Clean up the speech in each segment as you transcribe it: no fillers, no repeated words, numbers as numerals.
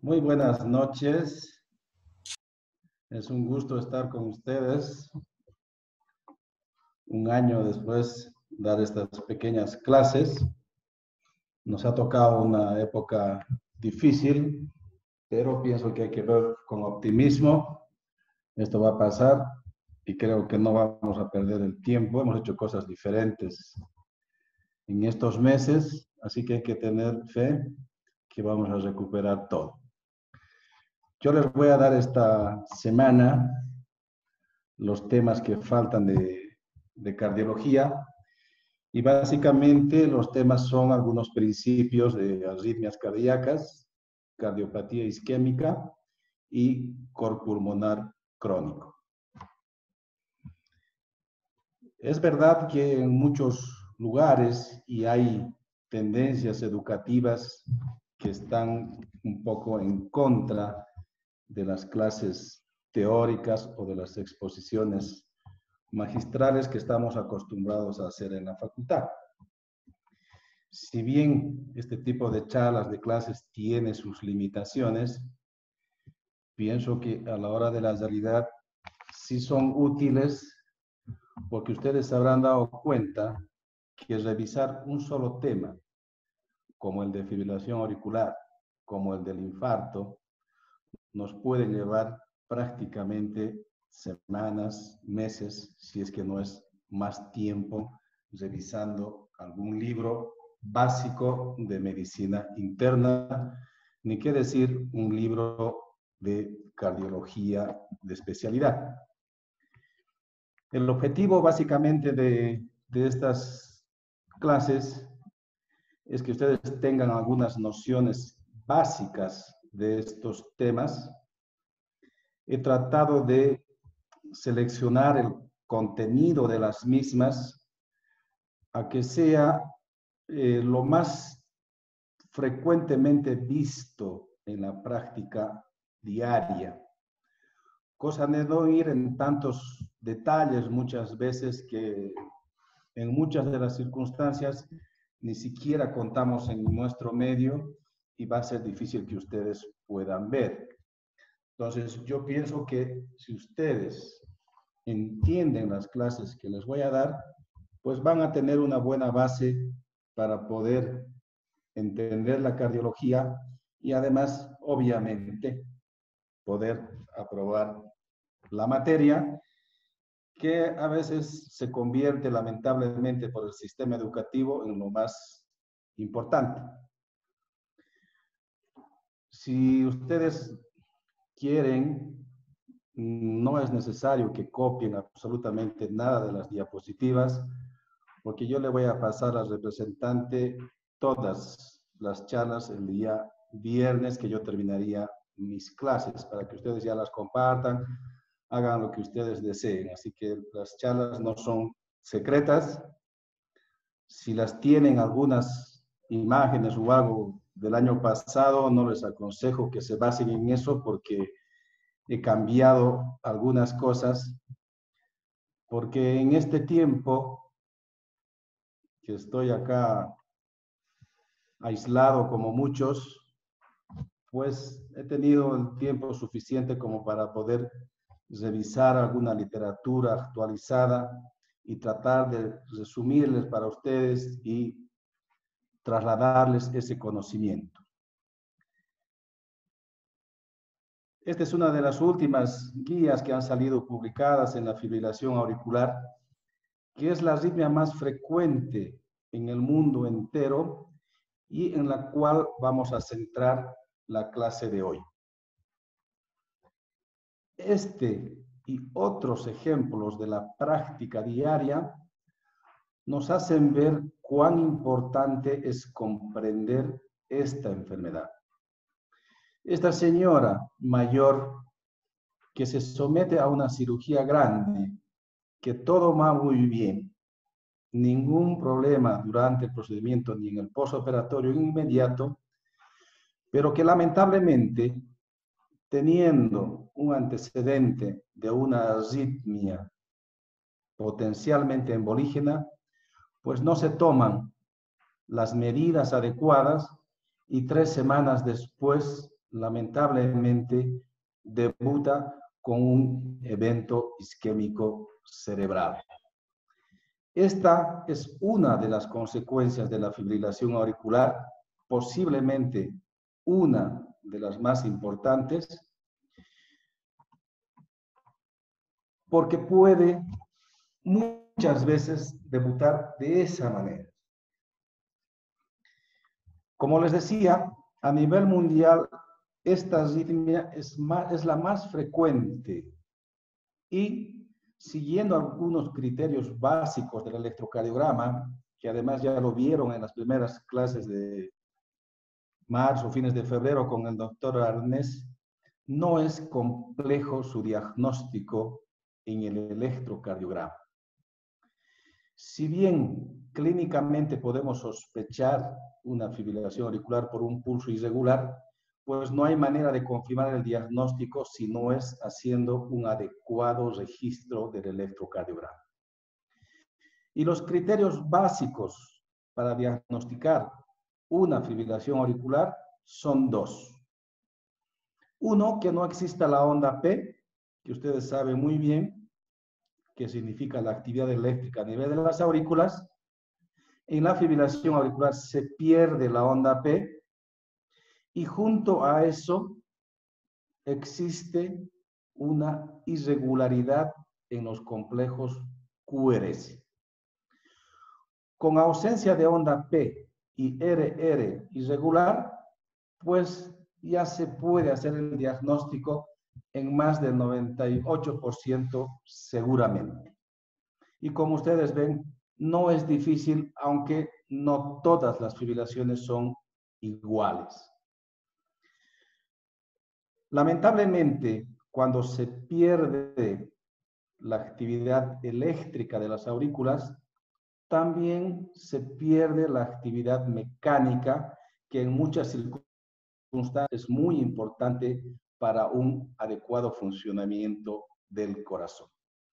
Muy buenas noches. Es un gusto estar con ustedes. Un año después dar estas pequeñas clases. Nos ha tocado una época difícil, pero pienso que hay que ver con optimismo. Esto va a pasar y creo que no vamos a perder el tiempo. Hemos hecho cosas diferentes en estos meses, así que hay que tener fe que vamos a recuperar todo. Yo les voy a dar esta semana los temas que faltan de cardiología y básicamente los temas son algunos principios de arritmias cardíacas, cardiopatía isquémica y cor pulmonar crónico. Es verdad que en muchos lugares y hay tendencias educativas que están un poco en contra de las clases teóricas o de las exposiciones magistrales que estamos acostumbrados a hacer en la facultad. Si bien este tipo de charlas, de clases, tiene sus limitaciones, pienso que a la hora de la realidad sí son útiles porque ustedes se habrán dado cuenta que revisar un solo tema, como el de fibrilación auricular, como el del infarto, nos puede llevar prácticamente semanas, meses, si es que no es más tiempo, revisando algún libro básico de medicina interna, ni qué decir un libro de cardiología de especialidad. El objetivo básicamente de estas clases es que ustedes tengan algunas nociones básicas de estos temas. He tratado de seleccionar el contenido de las mismas a que sea lo más frecuentemente visto en la práctica diaria, cosa de no ir en tantos detalles muchas veces que en muchas de las circunstancias ni siquiera contamos en nuestro medio y va a ser difícil que ustedes puedan ver. Entonces, yo pienso que si ustedes entienden las clases que les voy a dar, pues van a tener una buena base para poder entender la cardiología y además, obviamente, poder aprobar la materia, que a veces se convierte lamentablemente por el sistema educativo en lo más importante. Si ustedes quieren, no es necesario que copien absolutamente nada de las diapositivas, porque yo le voy a pasar al representante todas las charlas el día viernes que yo terminaría mis clases, para que ustedes ya las compartan, hagan lo que ustedes deseen. Así que las charlas no son secretas. Si las tienen algunas imágenes o algo del año pasado, no les aconsejo que se basen en eso porque he cambiado algunas cosas, porque en este tiempo que estoy acá aislado como muchos, pues he tenido el tiempo suficiente como para poder revisar alguna literatura actualizada y tratar de resumirles para ustedes y trasladarles ese conocimiento. Esta es una de las últimas guías que han salido publicadas en la fibrilación auricular, que es la arritmia más frecuente en el mundo entero y en la cual vamos a centrar la clase de hoy. Este y otros ejemplos de la práctica diaria nos hacen ver cuán importante es comprender esta enfermedad. Esta señora mayor que se somete a una cirugía grande, que todo va muy bien, ningún problema durante el procedimiento ni en el postoperatorio inmediato, pero que lamentablemente, teniendo un antecedente de una arritmia potencialmente embolígena, pues no se toman las medidas adecuadas y 3 semanas después lamentablemente debuta con un evento isquémico cerebral. Esta es una de las consecuencias de la fibrilación auricular, posiblemente una de las más importantes, porque puede muchas veces debutar de esa manera. Como les decía, a nivel mundial, esta arritmia es la más frecuente y siguiendo algunos criterios básicos del electrocardiograma, que además ya lo vieron en las primeras clases de marzo, fines de febrero con el doctor Arnés, no es complejo su diagnóstico en el electrocardiograma. Si bien clínicamente podemos sospechar una fibrilación auricular por un pulso irregular, pues no hay manera de confirmar el diagnóstico si no es haciendo un adecuado registro del electrocardiograma. Y los criterios básicos para diagnosticar una fibrilación auricular son dos. Uno, que no exista la onda P, que ustedes saben muy bien, que significa la actividad eléctrica a nivel de las aurículas. En la fibrilación auricular se pierde la onda P y junto a eso existe una irregularidad en los complejos QRS. Con ausencia de onda P y RR irregular, pues ya se puede hacer el diagnóstico en más del 98% seguramente. Y como ustedes ven, no es difícil, aunque no todas las fibrilaciones son iguales. Lamentablemente, cuando se pierde la actividad eléctrica de las aurículas, también se pierde la actividad mecánica, que en muchas circunstancias es muy importante para un adecuado funcionamiento del corazón.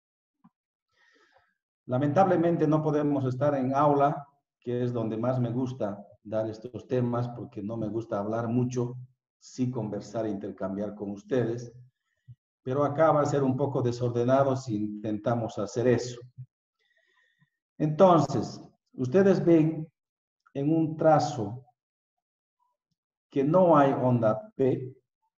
Lamentablemente no podemos estar en aula, que es donde más me gusta dar estos temas, porque no me gusta hablar mucho, sí conversar e intercambiar con ustedes, pero acá va a ser un poco desordenado si intentamos hacer eso. Entonces, ustedes ven en un trazo que no hay onda P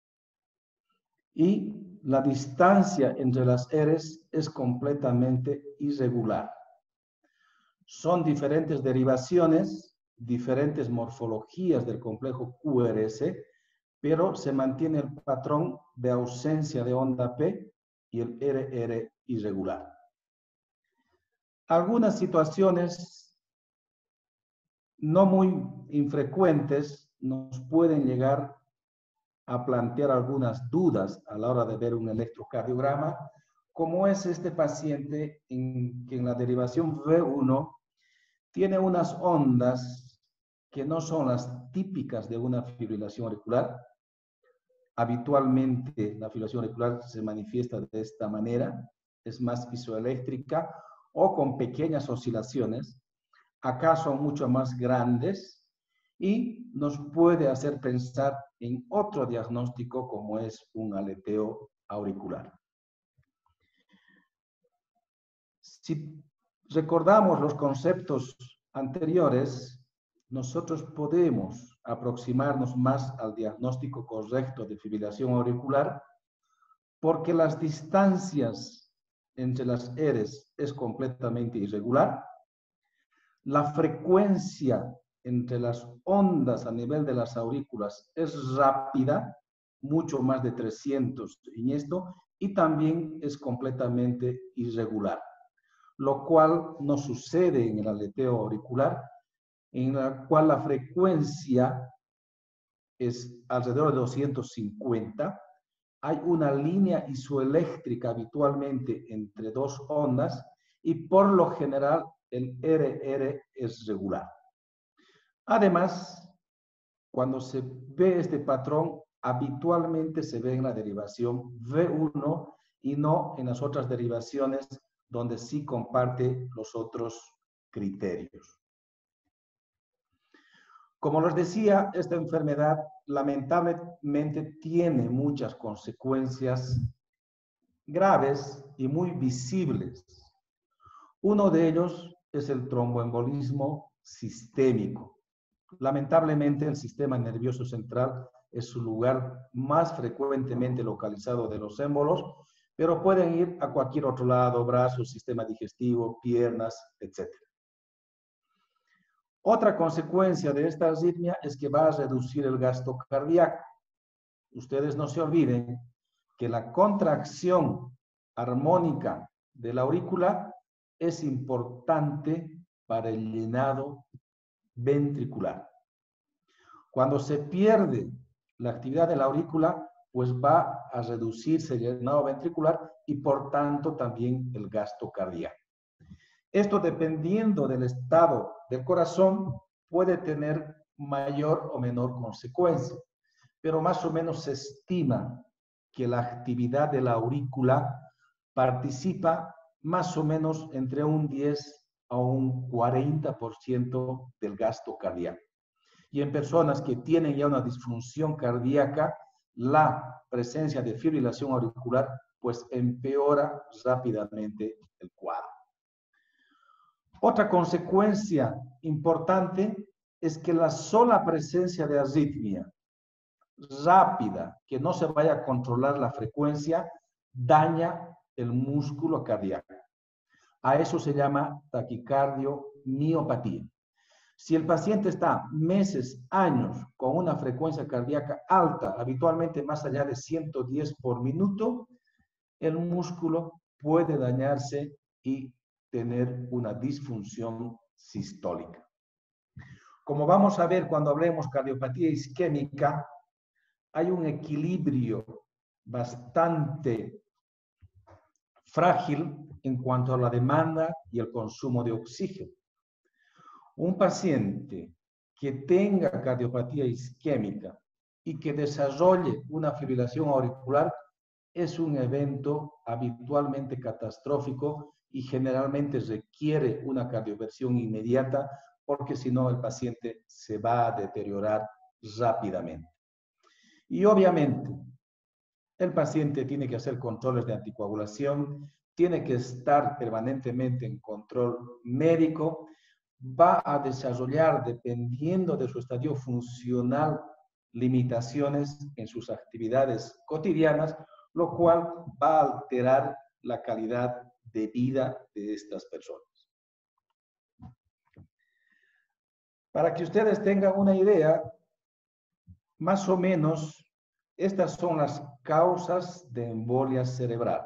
y la distancia entre las Rs es completamente irregular. Son diferentes derivaciones, diferentes morfologías del complejo QRS, pero se mantiene el patrón de ausencia de onda P y el RR irregular. Algunas situaciones no muy infrecuentes nos pueden llegar a plantear algunas dudas a la hora de ver un electrocardiograma, como es este paciente que en la derivación V1 tiene unas ondas que no son las típicas de una fibrilación auricular. Habitualmente la fibrilación auricular se manifiesta de esta manera, es más isoeléctrica o con pequeñas oscilaciones. Acá son mucho más grandes y nos puede hacer pensar en otro diagnóstico como es un aleteo auricular. Si recordamos los conceptos anteriores, nosotros podemos aproximarnos más al diagnóstico correcto de fibrilación auricular porque las distancias entre las Rs es completamente irregular. La frecuencia entre las ondas a nivel de las aurículas es rápida, mucho más de 300 en esto, y también es completamente irregular, lo cual no sucede en el aleteo auricular, en la cual la frecuencia es alrededor de 250. Hay una línea isoeléctrica habitualmente entre dos ondas y por lo general el RR es regular. Además, cuando se ve este patrón, habitualmente se ve en la derivación V1 y no en las otras derivaciones donde sí comparte los otros criterios. Como les decía, esta enfermedad lamentablemente tiene muchas consecuencias graves y muy visibles. Uno de ellos es el tromboembolismo sistémico. Lamentablemente, el sistema nervioso central es su lugar más frecuentemente localizado de los émbolos, pero pueden ir a cualquier otro lado, brazos, sistema digestivo, piernas, etc. Otra consecuencia de esta arritmia es que va a reducir el gasto cardíaco. Ustedes no se olviden que la contracción armónica de la aurícula es importante para el llenado ventricular. Cuando se pierde la actividad de la aurícula, pues va a reducirse el llenado ventricular y por tanto también el gasto cardíaco. Esto, dependiendo del estado del corazón, puede tener mayor o menor consecuencia, pero más o menos se estima que la actividad de la aurícula participa más o menos entre un 10 a un 40% del gasto cardíaco. Y en personas que tienen ya una disfunción cardíaca, la presencia de fibrilación auricular pues empeora rápidamente el cuadro. Otra consecuencia importante es que la sola presencia de arritmia rápida, que no se vaya a controlar la frecuencia, daña el músculo cardíaco. A eso se llama taquicardio-miopatía. Si el paciente está meses, años con una frecuencia cardíaca alta, habitualmente más allá de 110 por minuto, el músculo puede dañarse y tener una disfunción sistólica. Como vamos a ver cuando hablemos cardiopatía isquémica, hay un equilibrio bastante frágil en cuanto a la demanda y el consumo de oxígeno. Un paciente que tenga cardiopatía isquémica y que desarrolle una fibrilación auricular es un evento habitualmente catastrófico y generalmente requiere una cardioversión inmediata porque si no el paciente se va a deteriorar rápidamente. Y obviamente el paciente tiene que hacer controles de anticoagulación, tiene que estar permanentemente en control médico, va a desarrollar, dependiendo de su estadio funcional, limitaciones en sus actividades cotidianas, lo cual va a alterar la calidad de vida de estas personas. Para que ustedes tengan una idea, más o menos, estas son las causas de embolia cerebral.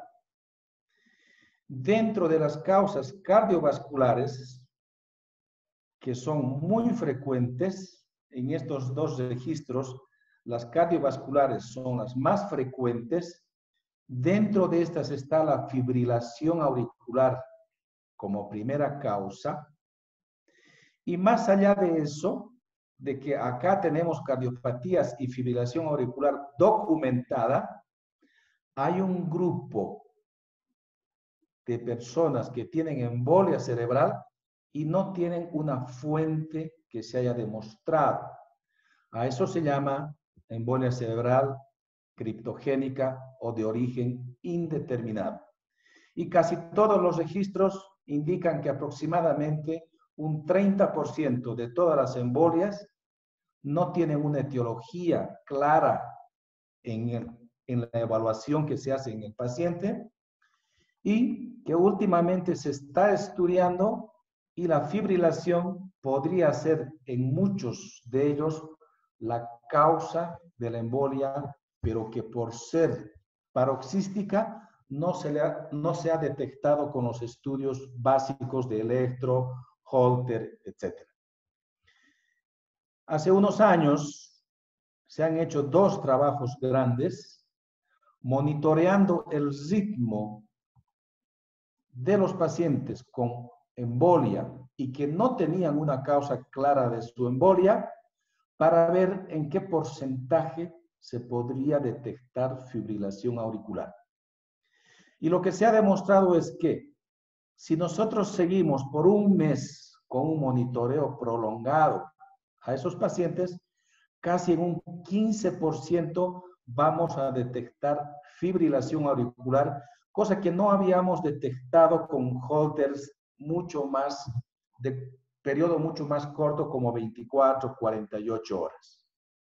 Dentro de las causas cardiovasculares, que son muy frecuentes, en estos dos registros, las cardiovasculares son las más frecuentes. Dentro de estas está la fibrilación auricular como primera causa. Y más allá de eso, de que acá tenemos cardiopatías y fibrilación auricular documentada, hay un grupo de personas que tienen embolia cerebral y no tienen una fuente que se haya demostrado. A eso se llama embolia cerebral criptogénica o de origen indeterminado. Y casi todos los registros indican que aproximadamente un 30% de todas las embolias no tienen una etiología clara en la evaluación que se hace en el paciente y que últimamente se está estudiando y la fibrilación podría ser en muchos de ellos la causa de la embolia, pero que por ser paroxística no se ha detectado con los estudios básicos de electro, Holter, etc. Hace unos años se han hecho dos trabajos grandes monitoreando el ritmo de los pacientes con embolia y que no tenían una causa clara de su embolia para ver en qué porcentaje se podría detectar fibrilación auricular. Y lo que se ha demostrado es que si nosotros seguimos por un mes con un monitoreo prolongado a esos pacientes, casi en un 15% vamos a detectar fibrilación auricular, cosa que no habíamos detectado con Holters mucho más, de periodo mucho más corto, como 24, 48 horas.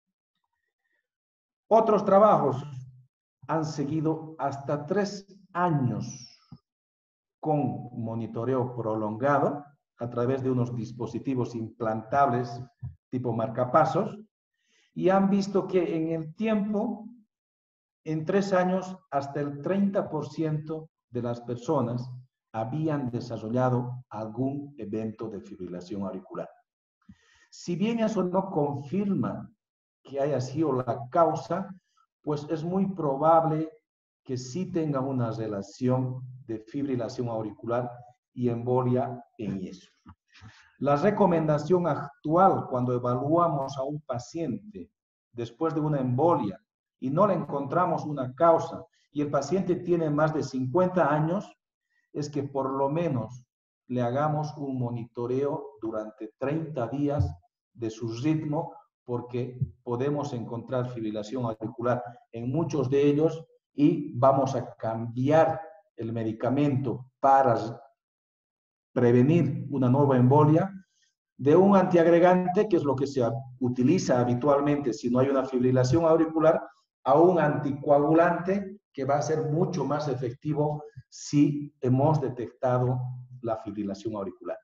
Otros trabajos han seguido hasta 3 años con monitoreo prolongado a través de unos dispositivos implantables tipo marcapasos, y han visto que en el tiempo, en 3 años, hasta el 30% de las personas habían desarrollado algún evento de fibrilación auricular. Si bien eso no confirma que haya sido la causa, pues es muy probable que sí tenga una relación de fibrilación auricular y embolia en eso. La recomendación actual cuando evaluamos a un paciente después de una embolia y no le encontramos una causa y el paciente tiene más de 50 años, es que por lo menos le hagamos un monitoreo durante 30 días de su ritmo, porque podemos encontrar fibrilación auricular en muchos de ellos y vamos a cambiar el medicamento para prevenir una nueva embolia de un antiagregante, que es lo que se utiliza habitualmente si no hay una fibrilación auricular, a un anticoagulante que va a ser mucho más efectivo si hemos detectado la fibrilación auricular.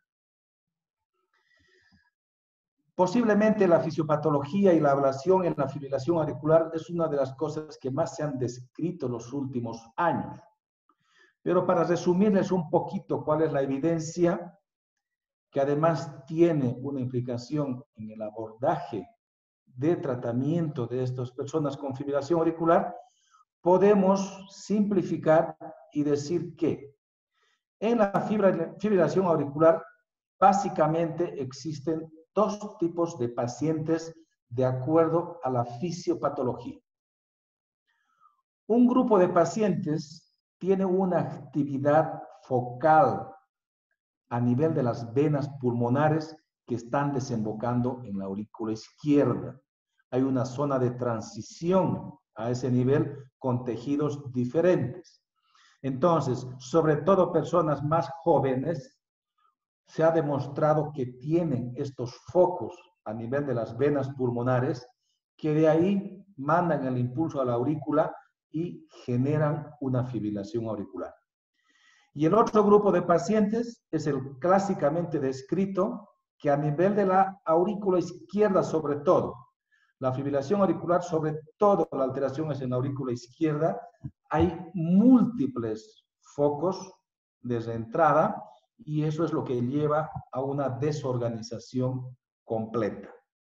Posiblemente la fisiopatología y la ablación en la fibrilación auricular es una de las cosas que más se han descrito en los últimos años. Pero para resumirles un poquito cuál es la evidencia, que además tiene una implicación en el abordaje de tratamiento de estas personas con fibrilación auricular, podemos simplificar y decir que en la fibrilación auricular básicamente existen 2 tipos de pacientes de acuerdo a la fisiopatología. Un grupo de pacientes tiene una actividad focal a nivel de las venas pulmonares que están desembocando en la aurícula izquierda. Hay una zona de transición a ese nivel con tejidos diferentes. Entonces, sobre todo personas más jóvenes, se ha demostrado que tienen estos focos a nivel de las venas pulmonares, que de ahí mandan el impulso a la aurícula y generan una fibrilación auricular. Y el otro grupo de pacientes es el clásicamente descrito, que a nivel de la aurícula izquierda sobre todo, la fibrilación auricular sobre todo, la alteración es en la aurícula izquierda, hay múltiples focos de reentrada y eso es lo que lleva a una desorganización completa.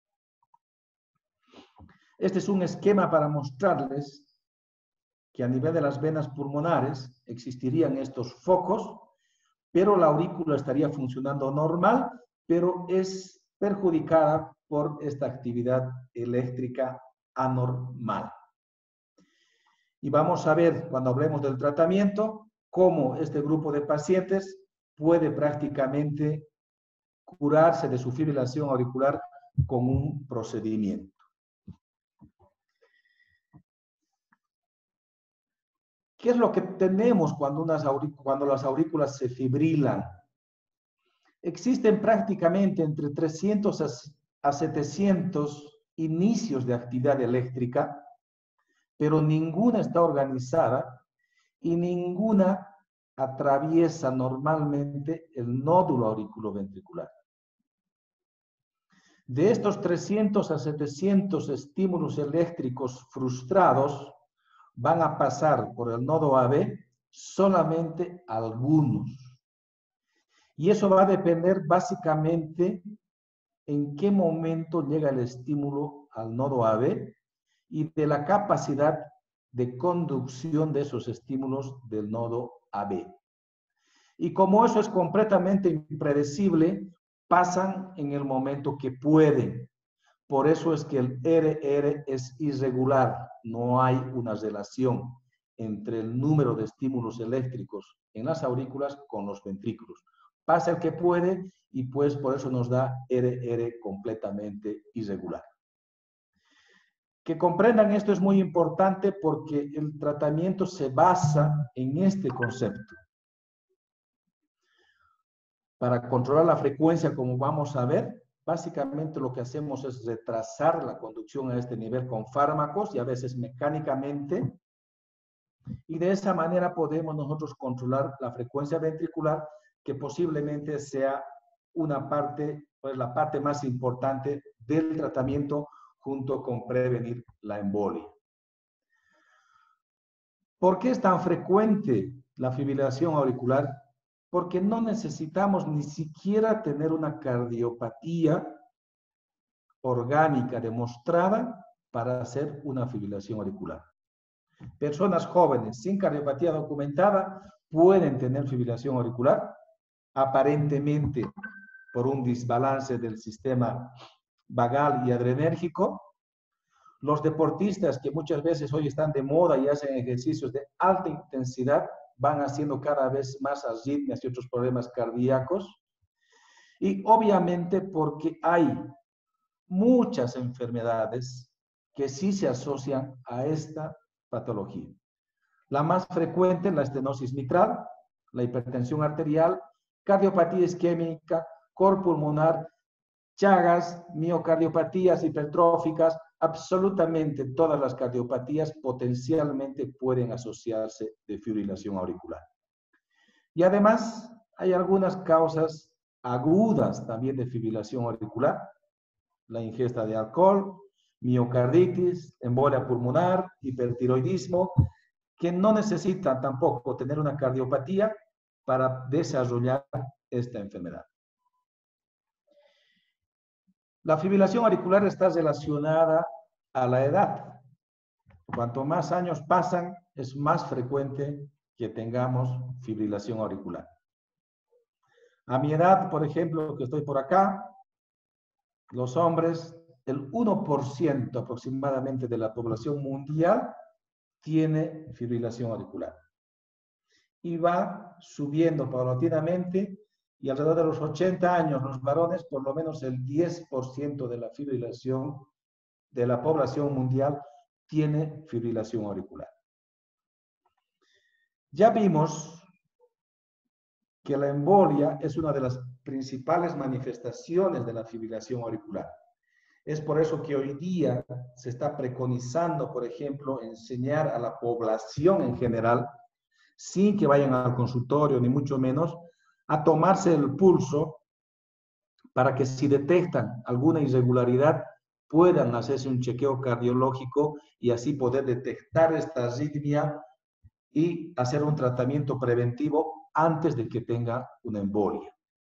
Este es un esquema para mostrarles que a nivel de las venas pulmonares existirían estos focos, pero la aurícula estaría funcionando normal, pero es perjudicada por esta actividad eléctrica anormal. Y vamos a ver, cuando hablemos del tratamiento, cómo este grupo de pacientes puede prácticamente curarse de su fibrilación auricular con un procedimiento. ¿Qué es lo que tenemos cuando las aurículas se fibrilan? Existen prácticamente entre 300 a 700 inicios de actividad eléctrica, pero ninguna está organizada y ninguna atraviesa normalmente el nódulo auriculoventricular. De estos 300 a 700 estímulos eléctricos frustrados, van a pasar por el nodo AB solamente algunos. Y eso va a depender básicamente en qué momento llega el estímulo al nodo AB y de la capacidad de conducción de esos estímulos del nodo AB. Y como eso es completamente impredecible, pasan en el momento que pueden. Por eso es que el RR es irregular, no hay una relación entre el número de estímulos eléctricos en las aurículas con los ventrículos. pasa el que puede y pues por eso nos da RR completamente irregular. Que comprendan esto es muy importante porque el tratamiento se basa en este concepto. Para controlar la frecuencia, como vamos a ver, básicamente lo que hacemos es retrasar la conducción a este nivel con fármacos y a veces mecánicamente, y de esa manera podemos nosotros controlar la frecuencia ventricular, que posiblemente sea una parte, pues la parte más importante del tratamiento junto con prevenir la embolia. ¿Por qué es tan frecuente la fibrilación auricular? Porque no necesitamos ni siquiera tener una cardiopatía orgánica demostrada para hacer una fibrilación auricular. Personas jóvenes sin cardiopatía documentada pueden tener fibrilación auricular, aparentemente por un desbalance del sistema vagal y adrenérgico. Los deportistas que muchas veces hoy están de moda y hacen ejercicios de alta intensidad van haciendo cada vez más arritmias y otros problemas cardíacos. Y obviamente porque hay muchas enfermedades que sí se asocian a esta patología. La más frecuente es la estenosis mitral, la hipertensión arterial, cardiopatía isquémica, cor pulmonar, Chagas, miocardiopatías hipertróficas, absolutamente todas las cardiopatías potencialmente pueden asociarse de fibrilación auricular. Y además hay algunas causas agudas también de fibrilación auricular, la ingesta de alcohol, miocarditis, embolia pulmonar, hipertiroidismo, que no necesitan tampoco tener una cardiopatía para desarrollar esta enfermedad. La fibrilación auricular está relacionada a la edad. Cuanto más años pasan, es más frecuente que tengamos fibrilación auricular. A mi edad, por ejemplo, que estoy por acá, los hombres, el 1% aproximadamente de la población mundial tiene fibrilación auricular. Y va subiendo paulatinamente y alrededor de los 80 años, los varones, por lo menos el 10% de la fibrilación de la población mundial tiene fibrilación auricular. Ya vimos que la embolia es una de las principales manifestaciones de la fibrilación auricular. Es por eso que hoy día se está preconizando, por ejemplo, enseñar a la población en general, sin que vayan al consultorio, ni mucho menos, a tomarse el pulso para que si detectan alguna irregularidad puedan hacerse un chequeo cardiológico y así poder detectar esta arritmia y hacer un tratamiento preventivo antes de que tenga una embolia.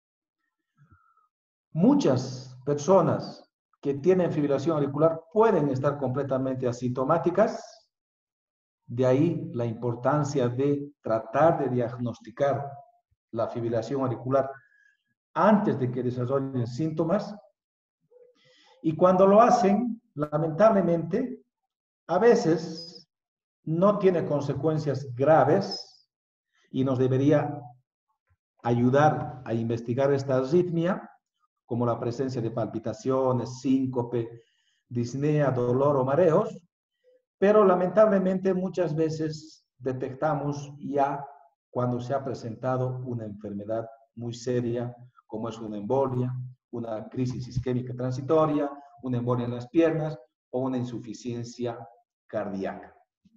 Muchas personas que tienen fibrilación auricular pueden estar completamente asintomáticas, de ahí la importancia de tratar de diagnosticar la fibrilación auricular antes de que desarrollen síntomas. Y cuando lo hacen, lamentablemente, a veces no tiene consecuencias graves y nos debería ayudar a investigar esta arritmia, como la presencia de palpitaciones, síncope, disnea, dolor o mareos, pero lamentablemente muchas veces detectamos ya cuando se ha presentado una enfermedad muy seria, como es una embolia, una crisis isquémica transitoria, una embolia en las piernas o una insuficiencia cardíaca.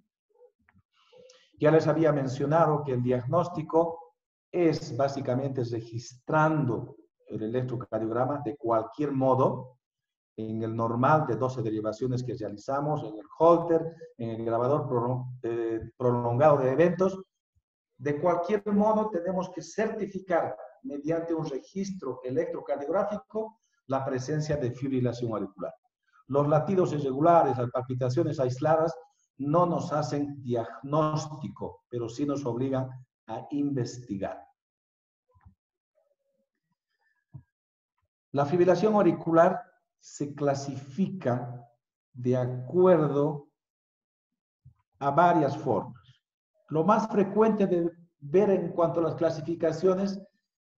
Ya les había mencionado que el diagnóstico es básicamente registrando el electrocardiograma de cualquier modo, en el normal de 12 derivaciones que realizamos, en el Holter, en el grabador prolongado de eventos. De cualquier modo, tenemos que certificar mediante un registro electrocardiográfico la presencia de fibrilación auricular. Los latidos irregulares, las palpitaciones aisladas, no nos hacen diagnóstico, pero sí nos obligan a investigar. La fibrilación auricular se clasifica de acuerdo a varias formas. Lo más frecuente de ver en cuanto a las clasificaciones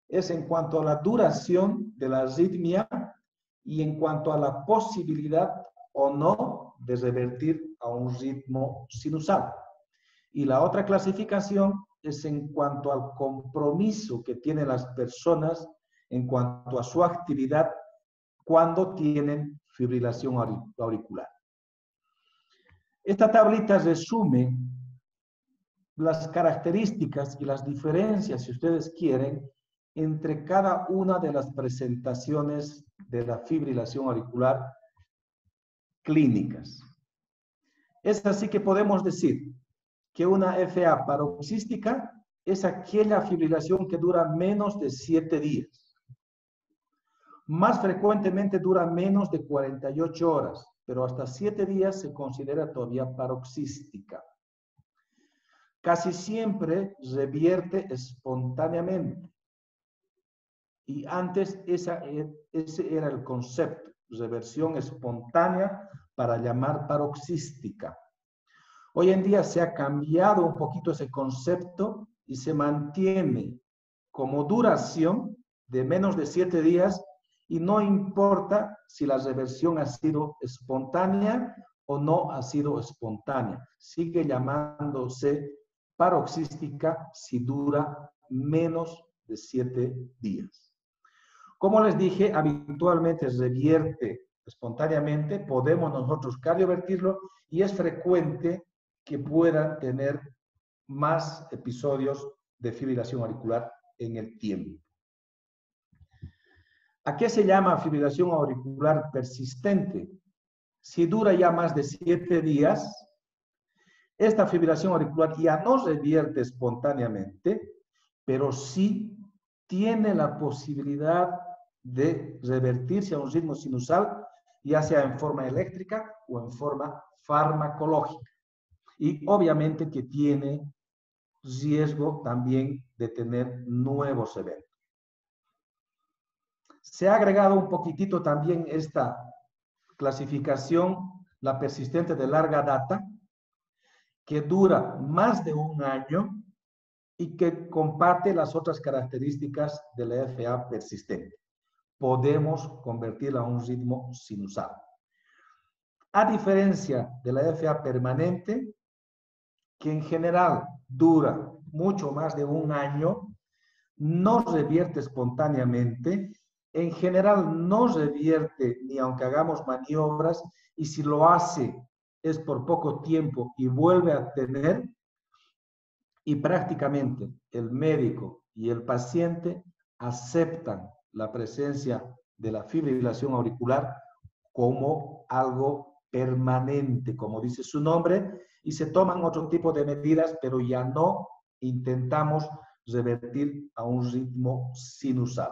es en cuanto a la duración de la arritmia y en cuanto a la posibilidad o no de revertir a un ritmo sinusal. Y la otra clasificación es en cuanto al compromiso que tienen las personas en cuanto a su actividad cuando tienen fibrilación auricular. Esta tablita resume las características y las diferencias, si ustedes quieren, entre cada una de las presentaciones de la fibrilación auricular clínicas. Es así que podemos decir que una FA paroxística es aquella fibrilación que dura menos de 7 días. Más frecuentemente dura menos de 48 horas, pero hasta 7 días se considera todavía paroxística. Casi siempre revierte espontáneamente. Y antes ese era el concepto, reversión espontánea para llamar paroxística. Hoy en día se ha cambiado un poquito ese concepto y se mantiene como duración de menos de 7 días y no importa si la reversión ha sido espontánea o no ha sido espontánea. Sigue llamándose paroxística si dura menos de 7 días. Como les dije, habitualmente revierte espontáneamente, podemos nosotros cardiovertirlo y es frecuente que puedan tener más episodios de fibrilación auricular en el tiempo. ¿A qué se llama fibrilación auricular persistente? Si dura ya más de 7 días, esta fibrilación auricular ya no revierte espontáneamente, pero sí tiene la posibilidad de revertirse a un ritmo sinusal, ya sea en forma eléctrica o en forma farmacológica. Y obviamente que tiene riesgo también de tener nuevos eventos. Se ha agregado un poquitito también esta clasificación, la persistente de larga data, que dura más de un año y que comparte las otras características de la FA persistente. Podemos convertirla a un ritmo sinusal. A diferencia de la FA permanente, que en general dura mucho más de un año, no revierte espontáneamente, en general no revierte ni aunque hagamos maniobras, y si lo hace es por poco tiempo y vuelve a tener, y prácticamente el médico y el paciente aceptan la presencia de la fibrilación auricular como algo permanente, como dice su nombre, y se toman otro tipo de medidas, pero ya no intentamos revertir a un ritmo sinusal.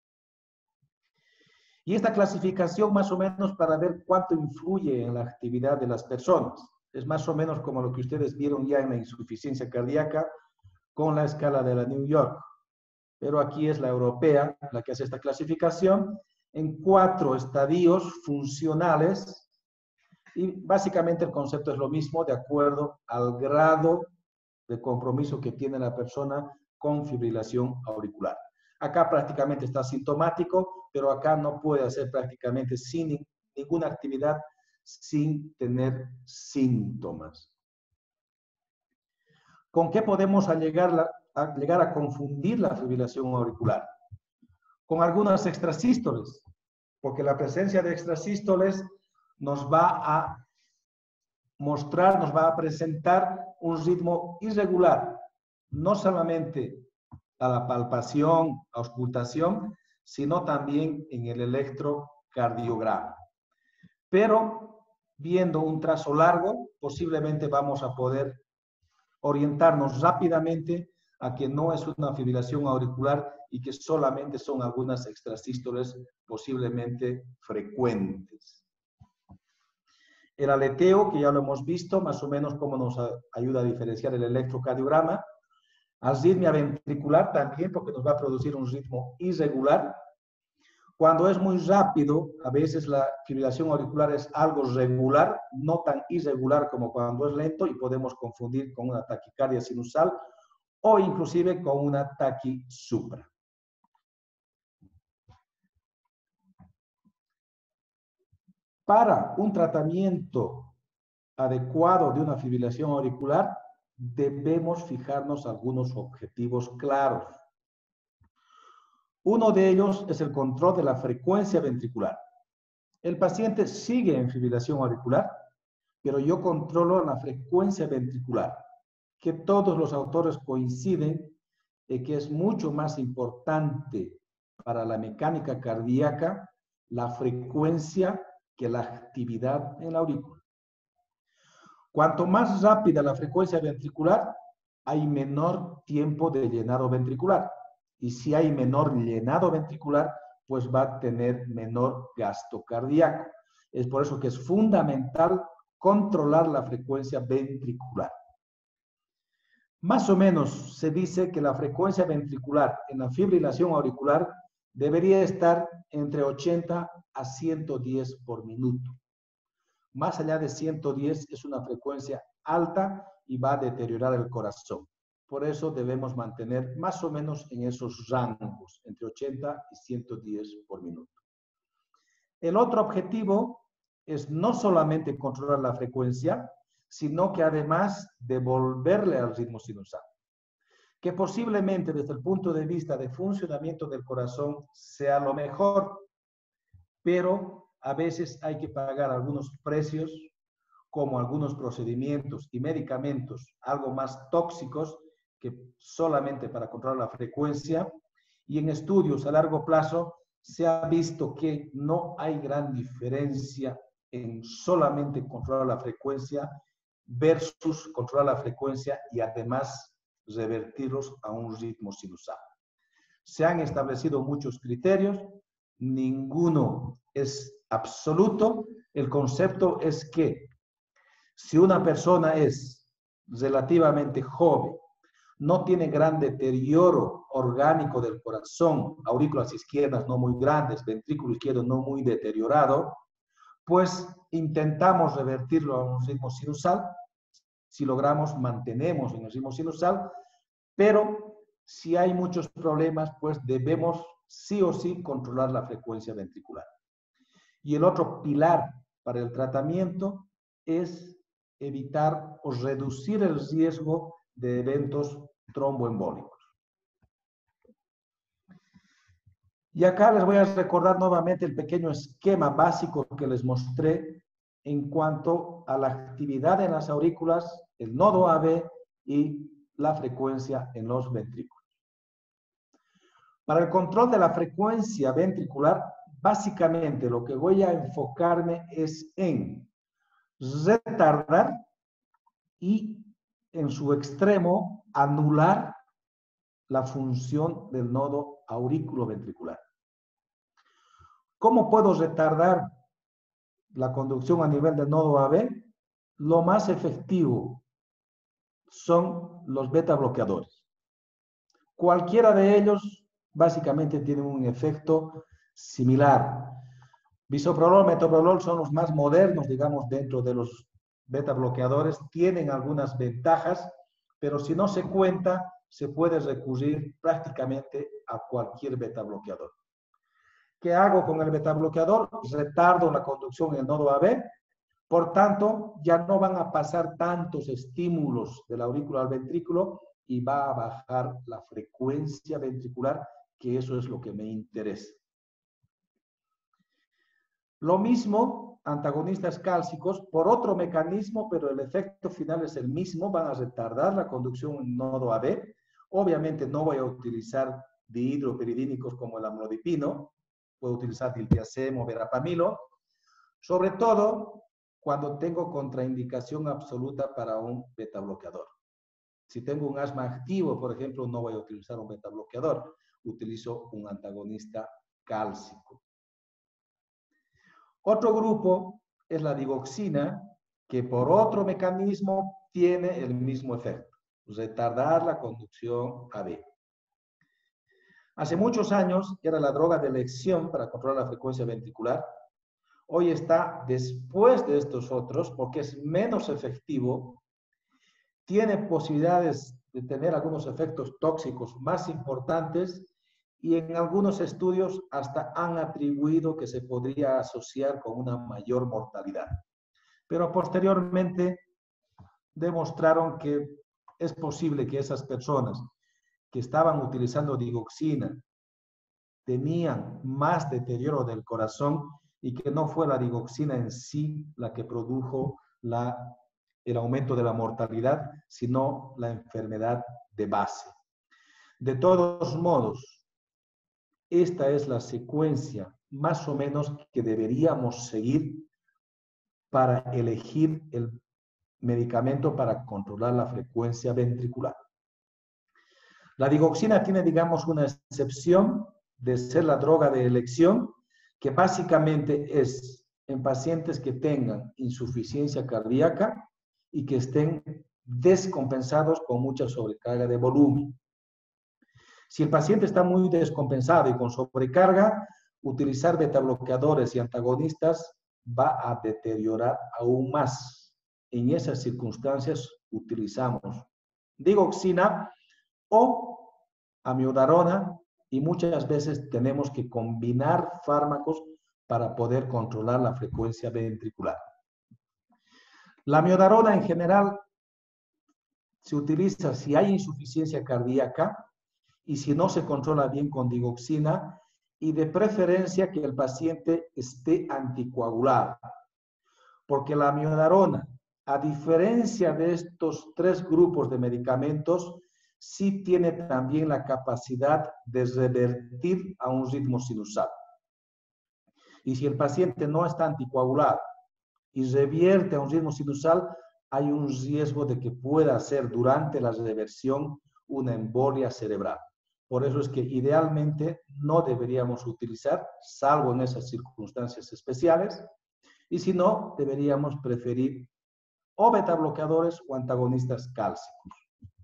Y esta clasificación más o menos para ver cuánto influye en la actividad de las personas. Es más o menos como lo que ustedes vieron ya en la insuficiencia cardíaca con la escala de la New York. Pero aquí es la europea la que hace esta clasificación en 4 estadios funcionales y básicamente el concepto es lo mismo de acuerdo al grado de compromiso que tiene la persona con fibrilación auricular. Acá prácticamente está sintomático, pero acá no puede hacer prácticamente sin ninguna actividad sin tener síntomas. ¿Con qué podemos llegar a confundir la fibrilación auricular? Con algunas extrasístoles, porque la presencia de extrasístoles nos va a mostrar, nos va a presentar un ritmo irregular, no solamente a la palpación, auscultación, sino también en el electrocardiograma. Pero viendo un trazo largo, posiblemente vamos a poder orientarnos rápidamente a que no es una fibrilación auricular y que solamente son algunas extrasístoles posiblemente frecuentes. El aleteo, que ya lo hemos visto, más o menos cómo nos ayuda a diferenciar el electrocardiograma. Arritmia ventricular también, porque nos va a producir un ritmo irregular. Cuando es muy rápido, a veces la fibrilación auricular es algo regular, no tan irregular como cuando es lento y podemos confundir con una taquicardia sinusal o inclusive con una taquisupra. Para un tratamiento adecuado de una fibrilación auricular, debemos fijarnos algunos objetivos claros. Uno de ellos es el control de la frecuencia ventricular. El paciente sigue en fibrilación auricular, pero yo controlo la frecuencia ventricular, que todos los autores coinciden en que es mucho más importante para la mecánica cardíaca la frecuencia que la actividad en la aurícula. Cuanto más rápida la frecuencia ventricular, hay menor tiempo de llenado ventricular. Y si hay menor llenado ventricular, pues va a tener menor gasto cardíaco. Es por eso que es fundamental controlar la frecuencia ventricular. Más o menos se dice que la frecuencia ventricular en la fibrilación auricular debería estar entre 80 a 110 por minuto. Más allá de 110 es una frecuencia alta y va a deteriorar el corazón. Por eso debemos mantener más o menos en esos rangos, entre 80 y 110 por minuto. El otro objetivo es no solamente controlar la frecuencia, sino que además devolverle al ritmo sinusal, que posiblemente desde el punto de vista de funcionamiento del corazón sea lo mejor, pero a veces hay que pagar algunos precios, como algunos procedimientos y medicamentos algo más tóxicos que solamente para controlar la frecuencia, y en estudios a largo plazo se ha visto que no hay gran diferencia en solamente controlar la frecuencia versus controlar la frecuencia y además revertirlos a un ritmo sinusal. Se han establecido muchos criterios, ninguno es absoluto. El concepto es que si una persona es relativamente joven, no tiene gran deterioro orgánico del corazón, aurículas izquierdas no muy grandes, ventrículo izquierdo no muy deteriorado, pues intentamos revertirlo a un ritmo sinusal. Si logramos, mantenemos en el ritmo sinusal, pero si hay muchos problemas, pues debemos sí o sí controlar la frecuencia ventricular. Y el otro pilar para el tratamiento es evitar o reducir el riesgo de eventos tromboembólicos. Y acá les voy a recordar nuevamente el pequeño esquema básico que les mostré en cuanto a la actividad en las aurículas, el nodo AV y la frecuencia en los ventrículos. Para el control de la frecuencia ventricular, básicamente lo que voy a enfocarme es en retardar y en su extremo anular la función del nodo aurículo-ventricular. ¿Cómo puedo retardar la conducción a nivel del nodo AV? Lo más efectivo son los beta bloqueadores. Cualquiera de ellos básicamente tiene un efecto similar. Bisoprolol, metoprolol son los más modernos, digamos, dentro de los beta bloqueadores. Tienen algunas ventajas, pero si no se cuenta, se puede recurrir prácticamente a cualquier beta bloqueador. ¿Qué hago con el beta bloqueador? Retardo la conducción en el nodo AV. Por tanto, ya no van a pasar tantos estímulos de la aurícula al ventrículo y va a bajar la frecuencia ventricular, que eso es lo que me interesa. Lo mismo, antagonistas cálcicos, por otro mecanismo, pero el efecto final es el mismo, van a retardar la conducción en nodo AV. Obviamente no voy a utilizar dihidropiridínicos como el amlodipino, puedo utilizar diltiazem o verapamilo, sobre todo cuando tengo contraindicación absoluta para un beta bloqueador. Si tengo un asma activo, por ejemplo, no voy a utilizar un beta bloqueador, utilizo un antagonista cálcico. Otro grupo es la digoxina, que por otro mecanismo tiene el mismo efecto, retardar la conducción AV. Hace muchos años era la droga de elección para controlar la frecuencia ventricular. Hoy está después de estos otros porque es menos efectivo, tiene posibilidades de tener algunos efectos tóxicos más importantes y en algunos estudios hasta han atribuido que se podría asociar con una mayor mortalidad. Pero posteriormente demostraron que es posible que esas personas que estaban utilizando digoxina tenían más deterioro del corazón y que no fue la digoxina en sí la que produjo el aumento de la mortalidad, sino la enfermedad de base. De todos modos, esta es la secuencia más o menos que deberíamos seguir para elegir el medicamento para controlar la frecuencia ventricular. La digoxina tiene, digamos, una excepción de ser la droga de elección, que básicamente es en pacientes que tengan insuficiencia cardíaca y que estén descompensados con mucha sobrecarga de volumen. Si el paciente está muy descompensado y con sobrecarga, utilizar betabloqueadores y antagonistas va a deteriorar aún más. En esas circunstancias utilizamos digoxina o amiodarona y muchas veces tenemos que combinar fármacos para poder controlar la frecuencia ventricular. La amiodarona en general se utiliza si hay insuficiencia cardíaca y si no se controla bien con digoxina, y de preferencia que el paciente esté anticoagulado. Porque la amiodarona, a diferencia de estos tres grupos de medicamentos, sí tiene también la capacidad de revertir a un ritmo sinusal. Y si el paciente no está anticoagulado y revierte a un ritmo sinusal, hay un riesgo de que pueda hacer durante la reversión una embolia cerebral. Por eso es que idealmente no deberíamos utilizar, salvo en esas circunstancias especiales, y si no, deberíamos preferir o betabloqueadores o antagonistas cálcicos.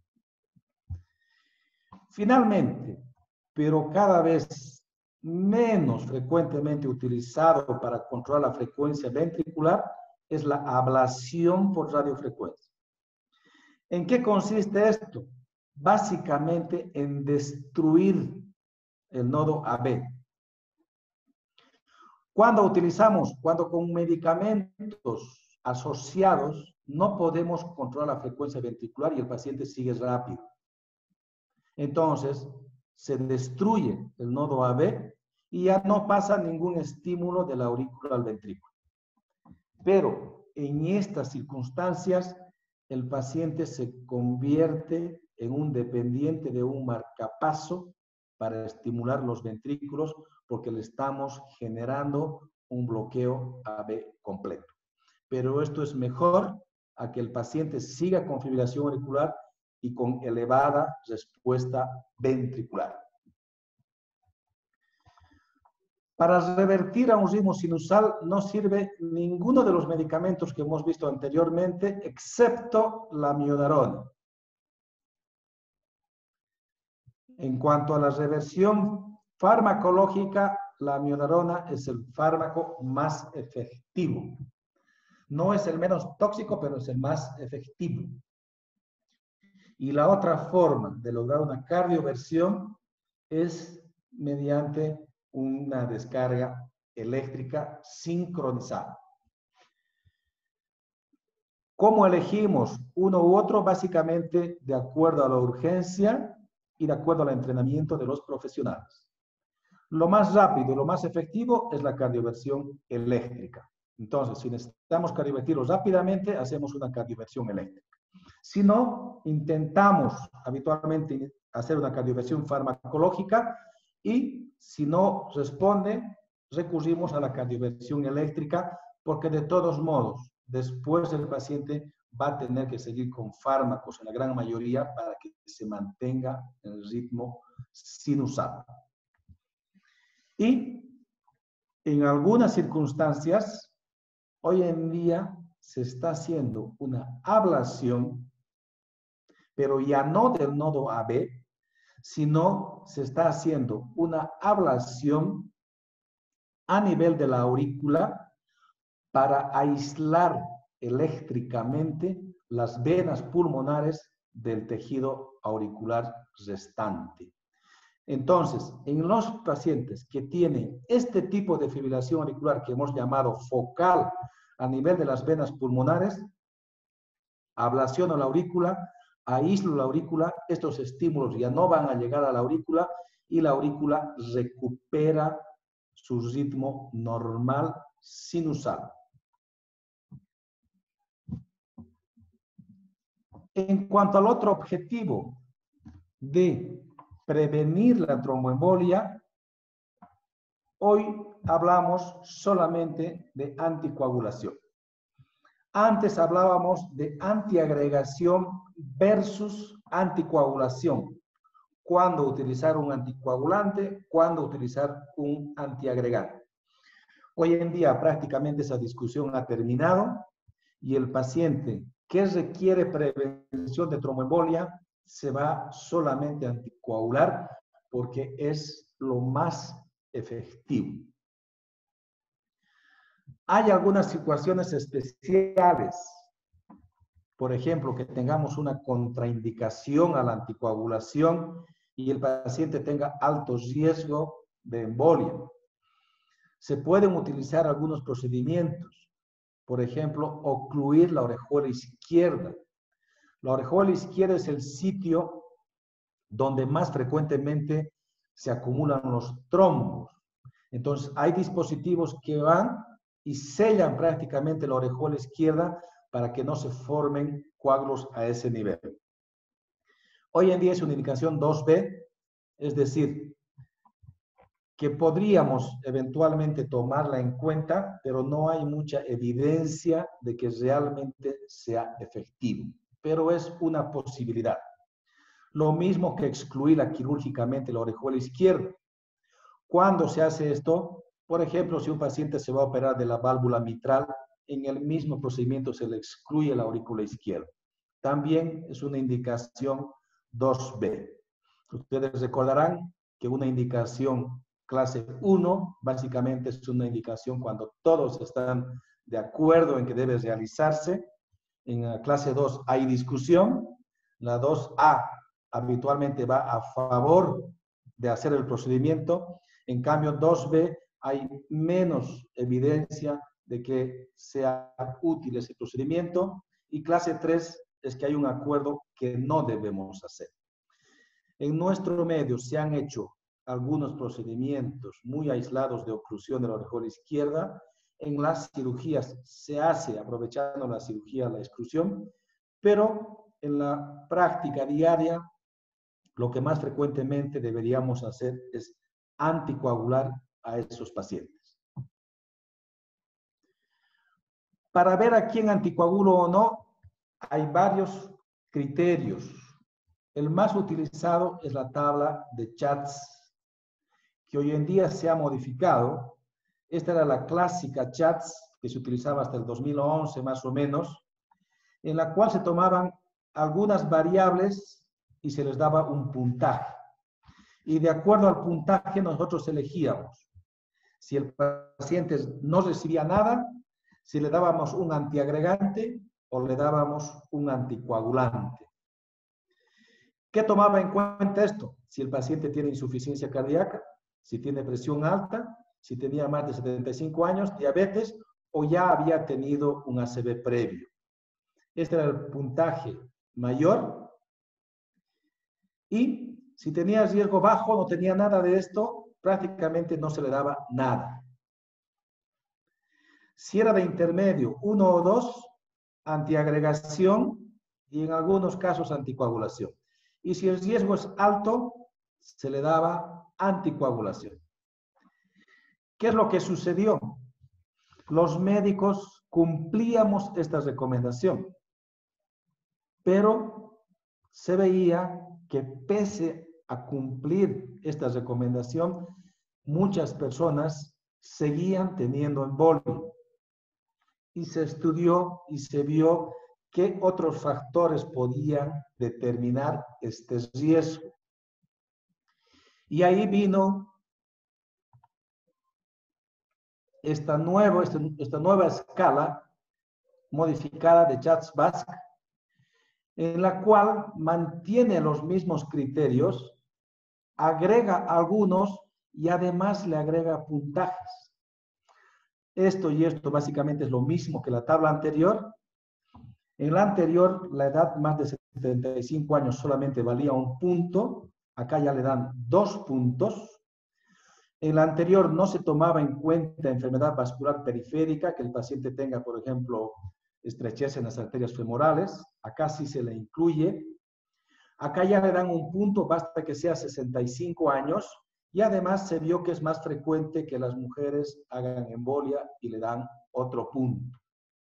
Finalmente, pero cada vez menos frecuentemente utilizado para controlar la frecuencia ventricular, es la ablación por radiofrecuencia. ¿En qué consiste esto? Básicamente en destruir el nodo AB. Cuando con medicamentos asociados no podemos controlar la frecuencia ventricular y el paciente sigue rápido. Entonces, se destruye el nodo AB y ya no pasa ningún estímulo de la aurícula al ventrículo. Pero en estas circunstancias, el paciente se convierte en un dependiente de un marcapaso para estimular los ventrículos porque le estamos generando un bloqueo AB completo. Pero esto es mejor a que el paciente siga con fibrilación auricular y con elevada respuesta ventricular. Para revertir a un ritmo sinusal no sirve ninguno de los medicamentos que hemos visto anteriormente, excepto la amiodarona. En cuanto a la reversión farmacológica, la amiodarona es el fármaco más efectivo. No es el menos tóxico, pero es el más efectivo. Y la otra forma de lograr una cardioversión es mediante una descarga eléctrica sincronizada. ¿Cómo elegimos uno u otro? Básicamente de acuerdo a la urgencia y de acuerdo al entrenamiento de los profesionales. Lo más rápido y lo más efectivo es la cardioversión eléctrica. Entonces, si necesitamos cardiovertirlo rápidamente, hacemos una cardioversión eléctrica. Si no, intentamos habitualmente hacer una cardioversión farmacológica y si no responde, recurrimos a la cardioversión eléctrica porque de todos modos, después el paciente va a tener que seguir con fármacos en la gran mayoría para que se mantenga el ritmo sinusal. Y en algunas circunstancias, hoy en día se está haciendo una ablación, pero ya no del nodo AB, sino se está haciendo una ablación a nivel de la aurícula para aislar eléctricamente las venas pulmonares del tejido auricular restante. Entonces, en los pacientes que tienen este tipo de fibrilación auricular que hemos llamado focal a nivel de las venas pulmonares, ablaciono la aurícula, aíslo la aurícula, estos estímulos ya no van a llegar a la aurícula y la aurícula recupera su ritmo normal sinusal. En cuanto al otro objetivo de prevenir la tromboembolia, hoy hablamos solamente de anticoagulación. Antes hablábamos de antiagregación versus anticoagulación. Cuándo utilizar un anticoagulante, cuándo utilizar un antiagregante. Hoy en día prácticamente esa discusión ha terminado y el paciente que requiere prevención de tromboembolia se va solamente a anticoagular porque es lo más efectivo. Hay algunas situaciones especiales, por ejemplo, que tengamos una contraindicación a la anticoagulación y el paciente tenga alto riesgo de embolia. Se pueden utilizar algunos procedimientos, por ejemplo, ocluir la orejuela izquierda. La orejuela izquierda es el sitio donde más frecuentemente se acumulan los trombos. Entonces, hay dispositivos que van y sellan prácticamente la orejuela izquierda para que no se formen coágulos a ese nivel. Hoy en día es una indicación 2B, es decir, que podríamos eventualmente tomarla en cuenta, pero no hay mucha evidencia de que realmente sea efectivo, pero es una posibilidad. Lo mismo que excluirla quirúrgicamente la orejuela izquierda. ¿Cuándo se hace esto? Por ejemplo, si un paciente se va a operar de la válvula mitral, en el mismo procedimiento se le excluye la aurícula izquierda. También es una indicación 2B. Ustedes recordarán que una indicación clase 1 básicamente es una indicación cuando todos están de acuerdo en que debe realizarse. En la clase 2 hay discusión. La 2A habitualmente va a favor de hacer el procedimiento. En cambio, 2B hay menos evidencia de que sea útil ese procedimiento. Y clase 3 es que hay un acuerdo que no debemos hacer. En nuestro medio se han hecho algunos procedimientos muy aislados de oclusión de la orejuela izquierda. En las cirugías se hace, aprovechando la cirugía, la exclusión, pero en la práctica diaria lo que más frecuentemente deberíamos hacer es anticoagular a esos pacientes. Para ver a quién anticoagulo o no, hay varios criterios. El más utilizado es la tabla de Chats, que hoy en día se ha modificado. Esta era la clásica Chats que se utilizaba hasta el 2011 más o menos, en la cual se tomaban algunas variables y se les daba un puntaje. Y de acuerdo al puntaje nosotros elegíamos. Si el paciente no recibía nada, si le dábamos un antiagregante o le dábamos un anticoagulante. ¿Qué tomaba en cuenta esto? Si el paciente tiene insuficiencia cardíaca, si tiene presión alta, si tenía más de 75 años, diabetes o ya había tenido un ACV previo. Este era el puntaje mayor. Y si tenía riesgo bajo, no tenía nada de esto, prácticamente no se le daba nada. Si era de intermedio, 1 o 2, antiagregación y en algunos casos anticoagulación. Y si el riesgo es alto, se le daba anticoagulación. ¿Qué es lo que sucedió? Los médicos cumplíamos esta recomendación, pero se veía que pese a cumplir esta recomendación, muchas personas seguían teniendo embolio. Y se estudió y se vio qué otros factores podían determinar este riesgo. Y ahí vino esta nueva escala modificada de Chats-Basque, en la cual mantiene los mismos criterios, agrega algunos y además le agrega puntajes. Esto y esto básicamente es lo mismo que la tabla anterior. En la anterior, la edad más de 75 años solamente valía un punto. Acá ya le dan 2 puntos. En la anterior no se tomaba en cuenta enfermedad vascular periférica, que el paciente tenga, por ejemplo, estrechez en las arterias femorales. Acá sí se le incluye. Acá ya le dan un punto, basta que sea 65 años. Y además se vio que es más frecuente que las mujeres hagan embolia y le dan otro punto.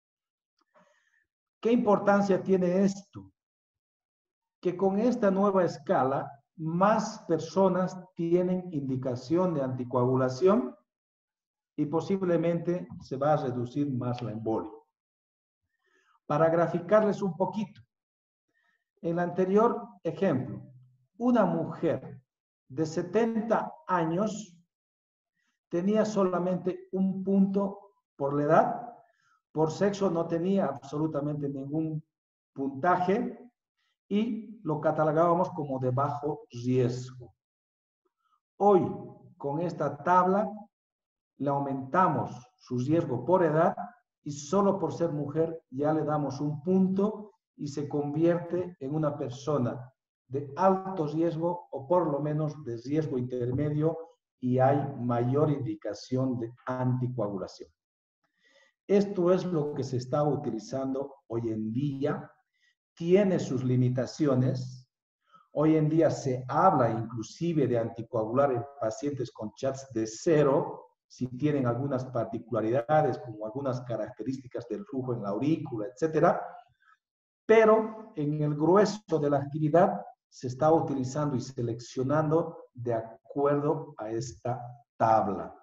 ¿Qué importancia tiene esto? Que con esta nueva escala, más personas tienen indicación de anticoagulación y posiblemente se va a reducir más la embolia. Para graficarles un poquito, en el anterior ejemplo, una mujer de 70 años tenía solamente un punto por la edad, por sexo no tenía absolutamente ningún puntaje y lo catalogábamos como de bajo riesgo. Hoy, con esta tabla, le aumentamos su riesgo por edad y solo por ser mujer ya le damos un punto y se convierte en una persona de alto riesgo o por lo menos de riesgo intermedio y hay mayor indicación de anticoagulación. Esto es lo que se está utilizando hoy en día, tiene sus limitaciones. Hoy en día se habla inclusive de anticoagular en pacientes con CHADS de 0, si tienen algunas particularidades como algunas características del flujo en la aurícula, etcétera. Pero en el grueso de la actividad se está utilizando y seleccionando de acuerdo a esta tabla.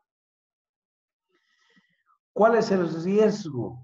¿Cuál es el riesgo?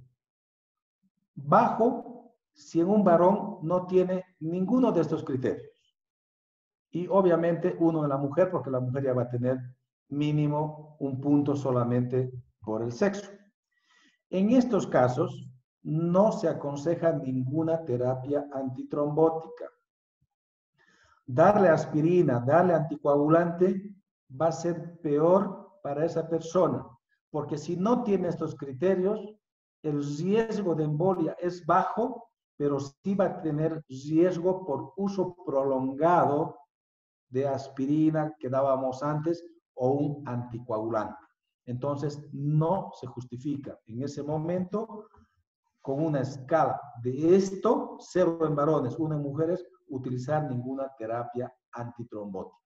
Bajo si en un varón no tiene ninguno de estos criterios. Y obviamente uno en la mujer, porque la mujer ya va a tener mínimo un punto solamente por el sexo. En estos casos, no se aconseja ninguna terapia antitrombótica. Darle aspirina, darle anticoagulante, va a ser peor para esa persona, porque si no tiene estos criterios, el riesgo de embolia es bajo, pero sí va a tener riesgo por uso prolongado de aspirina que dábamos antes o un anticoagulante. Entonces, no se justifica en ese momento con una escala de esto, 0 en varones, 1 en mujeres, utilizar ninguna terapia antitrombótica.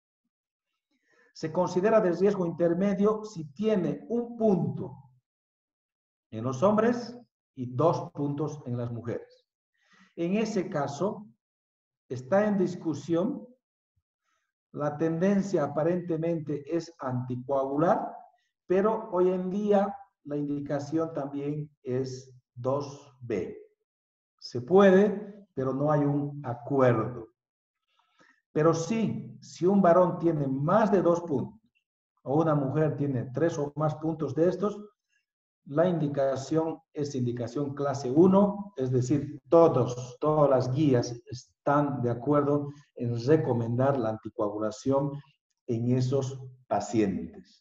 Se considera de riesgo intermedio si tiene un punto en los hombres y 2 puntos en las mujeres. En ese caso, está en discusión. La tendencia aparentemente es anticoagular, pero hoy en día la indicación también es 2B. Se puede, pero no hay un acuerdo. Pero sí, si un varón tiene más de 2 puntos o una mujer tiene 3 o más puntos de estos, la indicación es indicación clase 1, es decir, todas las guías están de acuerdo en recomendar la anticoagulación en esos pacientes.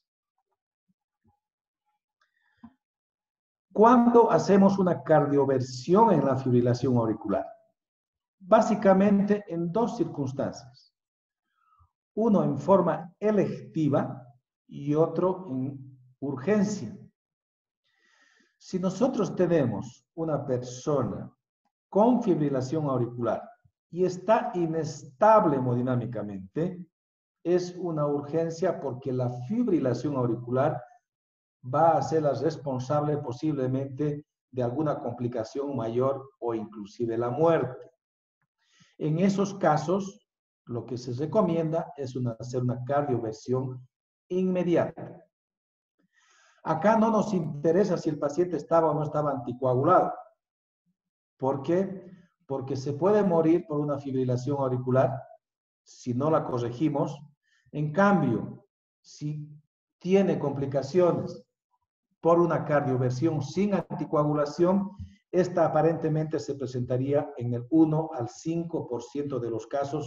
¿Cuándo hacemos una cardioversión en la fibrilación auricular? Básicamente en 2 circunstancias. Uno en forma electiva y otro en urgencia. Si nosotros tenemos una persona con fibrilación auricular y está inestable hemodinámicamente, es una urgencia porque la fibrilación auricular va a ser la responsable posiblemente de alguna complicación mayor o inclusive la muerte. En esos casos, lo que se recomienda es hacer una cardioversión inmediata. Acá no nos interesa si el paciente estaba o no estaba anticoagulado. ¿Por qué? Porque se puede morir por una fibrilación auricular si no la corregimos. En cambio, si tiene complicaciones por una cardioversión sin anticoagulación, esta aparentemente se presentaría en el 1 al 5% de los casos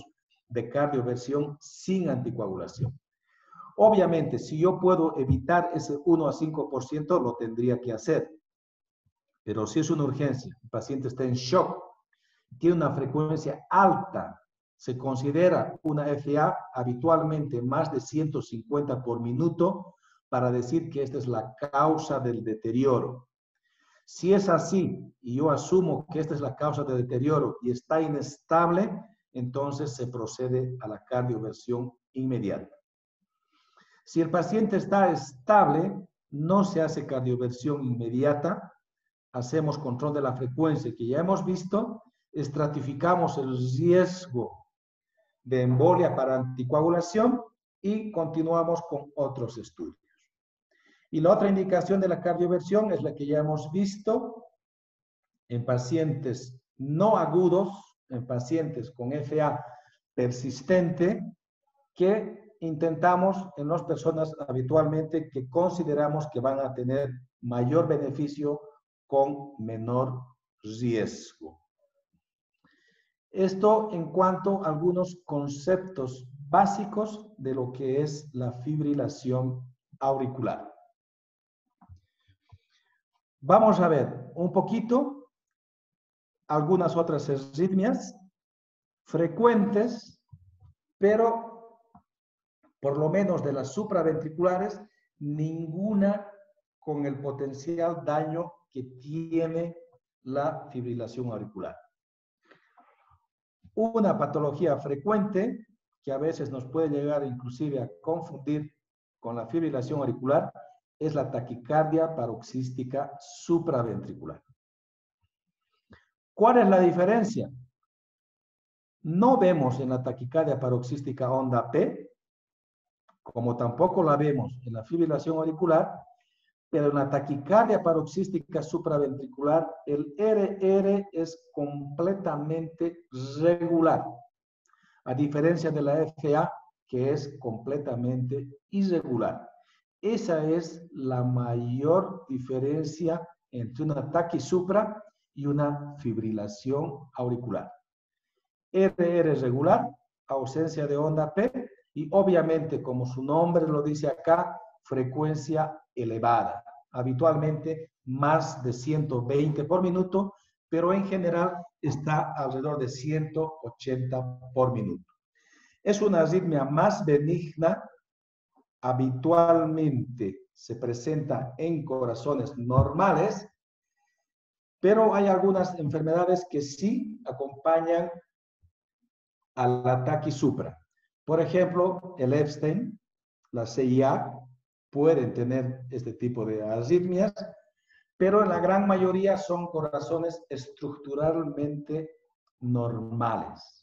de cardioversión sin anticoagulación. Obviamente, si yo puedo evitar ese 1 a 5%, lo tendría que hacer. Pero si es una urgencia, el paciente está en shock, tiene una frecuencia alta, se considera una FA habitualmente más de 150 por minuto para decir que esta es la causa del deterioro. Si es así, y yo asumo que esta es la causa del deterioro y está inestable, entonces se procede a la cardioversión inmediata. Si el paciente está estable, no se hace cardioversión inmediata, hacemos control de la frecuencia que ya hemos visto, estratificamos el riesgo de embolia para anticoagulación y continuamos con otros estudios. Y la otra indicación de la cardioversión es la que ya hemos visto en pacientes no agudos, en pacientes con FA persistente, que intentamos en las personas habitualmente que consideramos que van a tener mayor beneficio con menor riesgo. Esto en cuanto a algunos conceptos básicos de lo que es la fibrilación auricular. Vamos a ver un poquito algunas otras arritmias frecuentes, pero por lo menos de las supraventriculares, ninguna con el potencial daño que tiene la fibrilación auricular. Una patología frecuente que a veces nos puede llegar inclusive a confundir con la fibrilación auricular es la taquicardia paroxística supraventricular. ¿Cuál es la diferencia? No vemos en la taquicardia paroxística onda P, como tampoco la vemos en la fibrilación auricular, pero en la taquicardia paroxística supraventricular el RR es completamente regular, a diferencia de la FA, que es completamente irregular. Esa es la mayor diferencia entre una taquisupra y una fibrilación auricular. RR regular, ausencia de onda P, y obviamente, como su nombre lo dice acá, frecuencia elevada, habitualmente más de 120 por minuto, pero en general está alrededor de 180 por minuto. Es una arritmia más benigna, habitualmente se presenta en corazones normales, pero hay algunas enfermedades que sí acompañan al ataque supra. Por ejemplo, el Epstein, la CIA, pueden tener este tipo de arritmias, pero en la gran mayoría son corazones estructuralmente normales.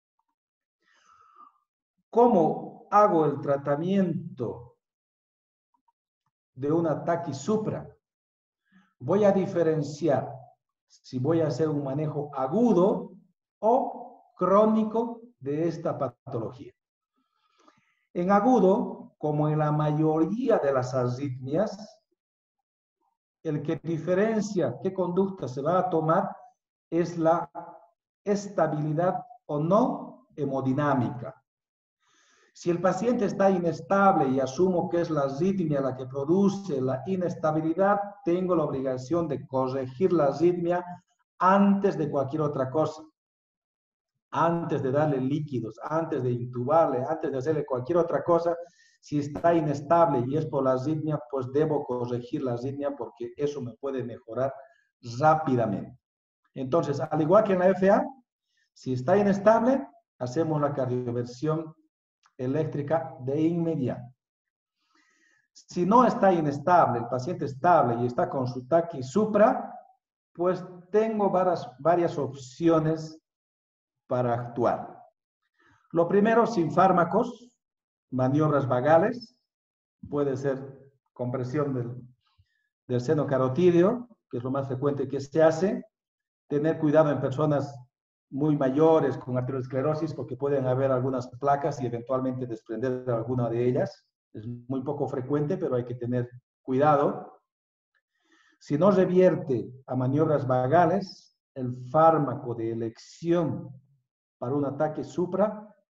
¿Cómo hago el tratamiento de un ataque supra? Voy a diferenciar si voy a hacer un manejo agudo o crónico de esta patología. En agudo, como en la mayoría de las arritmias, el que diferencia qué conducta se va a tomar es la estabilidad o no hemodinámica. Si el paciente está inestable y asumo que es la arritmia la que produce la inestabilidad, tengo la obligación de corregir la arritmia antes de cualquier otra cosa. Antes de darle líquidos, antes de intubarle, antes de hacerle cualquier otra cosa, si está inestable y es por la arritmia, pues debo corregir la arritmia porque eso me puede mejorar rápidamente. Entonces, al igual que en la FA, si está inestable, hacemos la cardioversión eléctrica de inmediato. Si no está inestable, el paciente estable y está con su taquisupra, pues tengo varias opciones para actuar. Lo primero, sin fármacos, maniobras vagales, puede ser compresión del seno carotídeo, que es lo más frecuente que se hace, tener cuidado en personas muy mayores con arteriosclerosis porque pueden haber algunas placas y eventualmente desprender alguna de ellas. Es muy poco frecuente, pero hay que tener cuidado. Si no revierte a maniobras vagales, el fármaco de elección para un ataque supra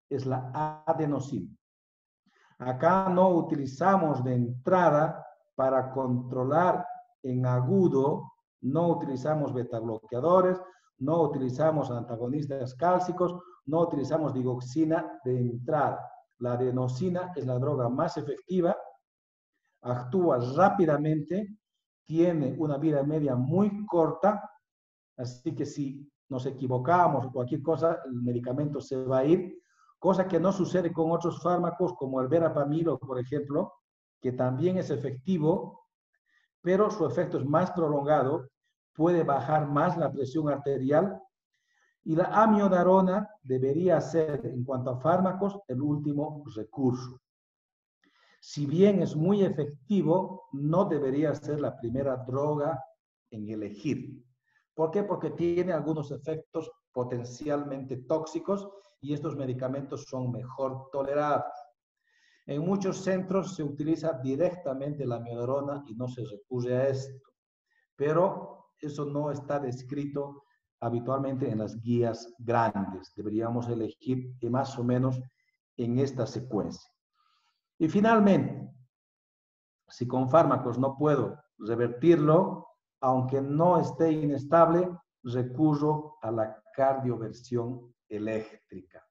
es la adenosina. Acá no utilizamos de entrada para controlar en agudo, no utilizamos betabloqueadores, no utilizamos antagonistas cálcicos, no utilizamos digoxina de entrada. La adenosina es la droga más efectiva, actúa rápidamente, tiene una vida media muy corta, así que si nos equivocamos o cualquier cosa, el medicamento se va a ir, cosa que no sucede con otros fármacos como el verapamil, por ejemplo, que también es efectivo, pero su efecto es más prolongado, puede bajar más la presión arterial, y la amiodarona debería ser, en cuanto a fármacos, el último recurso. Si bien es muy efectivo, no debería ser la primera droga en elegir. ¿Por qué? Porque tiene algunos efectos potencialmente tóxicos y estos medicamentos son mejor tolerados. En muchos centros se utiliza directamente la amiodarona y no se recurre a esto, pero eso no está descrito habitualmente en las guías grandes. Deberíamos elegir más o menos en esta secuencia. Y finalmente, si con fármacos no puedo revertirlo, aunque no esté inestable, recurro a la cardioversión eléctrica.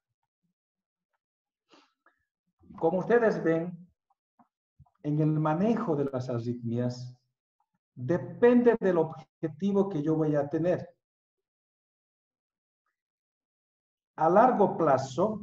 Como ustedes ven, en el manejo de las arritmias, depende del objetivo que yo voy a tener. A largo plazo,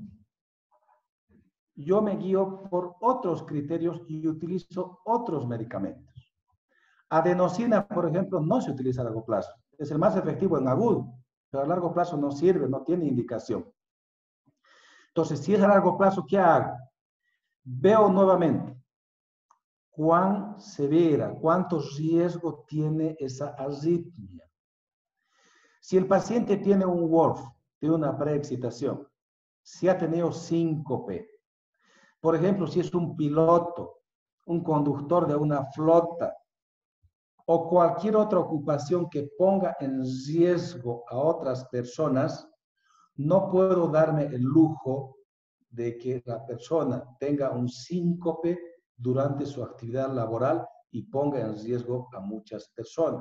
yo me guío por otros criterios y utilizo otros medicamentos. Adenosina, por ejemplo, no se utiliza a largo plazo. Es el más efectivo en agudo, pero a largo plazo no sirve, no tiene indicación. Entonces, si es a largo plazo, ¿qué hago? Veo nuevamente cuán severa, cuánto riesgo tiene esa arritmia. Si el paciente tiene un WORF, tiene una preexcitación, si ha tenido síncope, por ejemplo, si es un piloto, un conductor de una flota o cualquier otra ocupación que ponga en riesgo a otras personas, no puedo darme el lujo de que la persona tenga un síncope durante su actividad laboral y ponga en riesgo a muchas personas.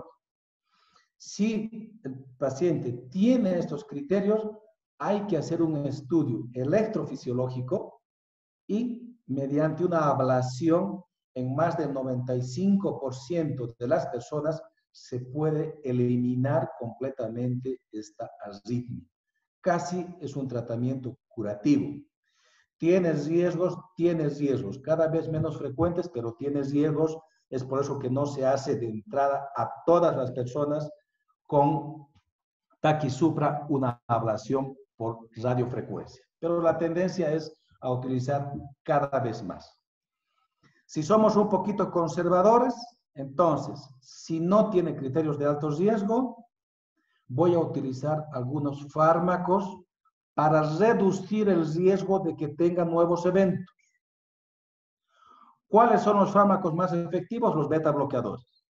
Si el paciente tiene estos criterios, hay que hacer un estudio electrofisiológico y mediante una ablación en más del 95% de las personas se puede eliminar completamente esta arritmia. Casi es un tratamiento curativo. Tienes riesgos, cada vez menos frecuentes, pero tienes riesgos. Es por eso que no se hace de entrada a todas las personas con taquisupra una ablación por radiofrecuencia. Pero la tendencia es a utilizar cada vez más. Si somos un poquito conservadores, entonces, si no tiene criterios de alto riesgo, voy a utilizar algunos fármacos para reducir el riesgo de que tenga nuevos eventos. ¿Cuáles son los fármacos más efectivos? Los beta bloqueadores.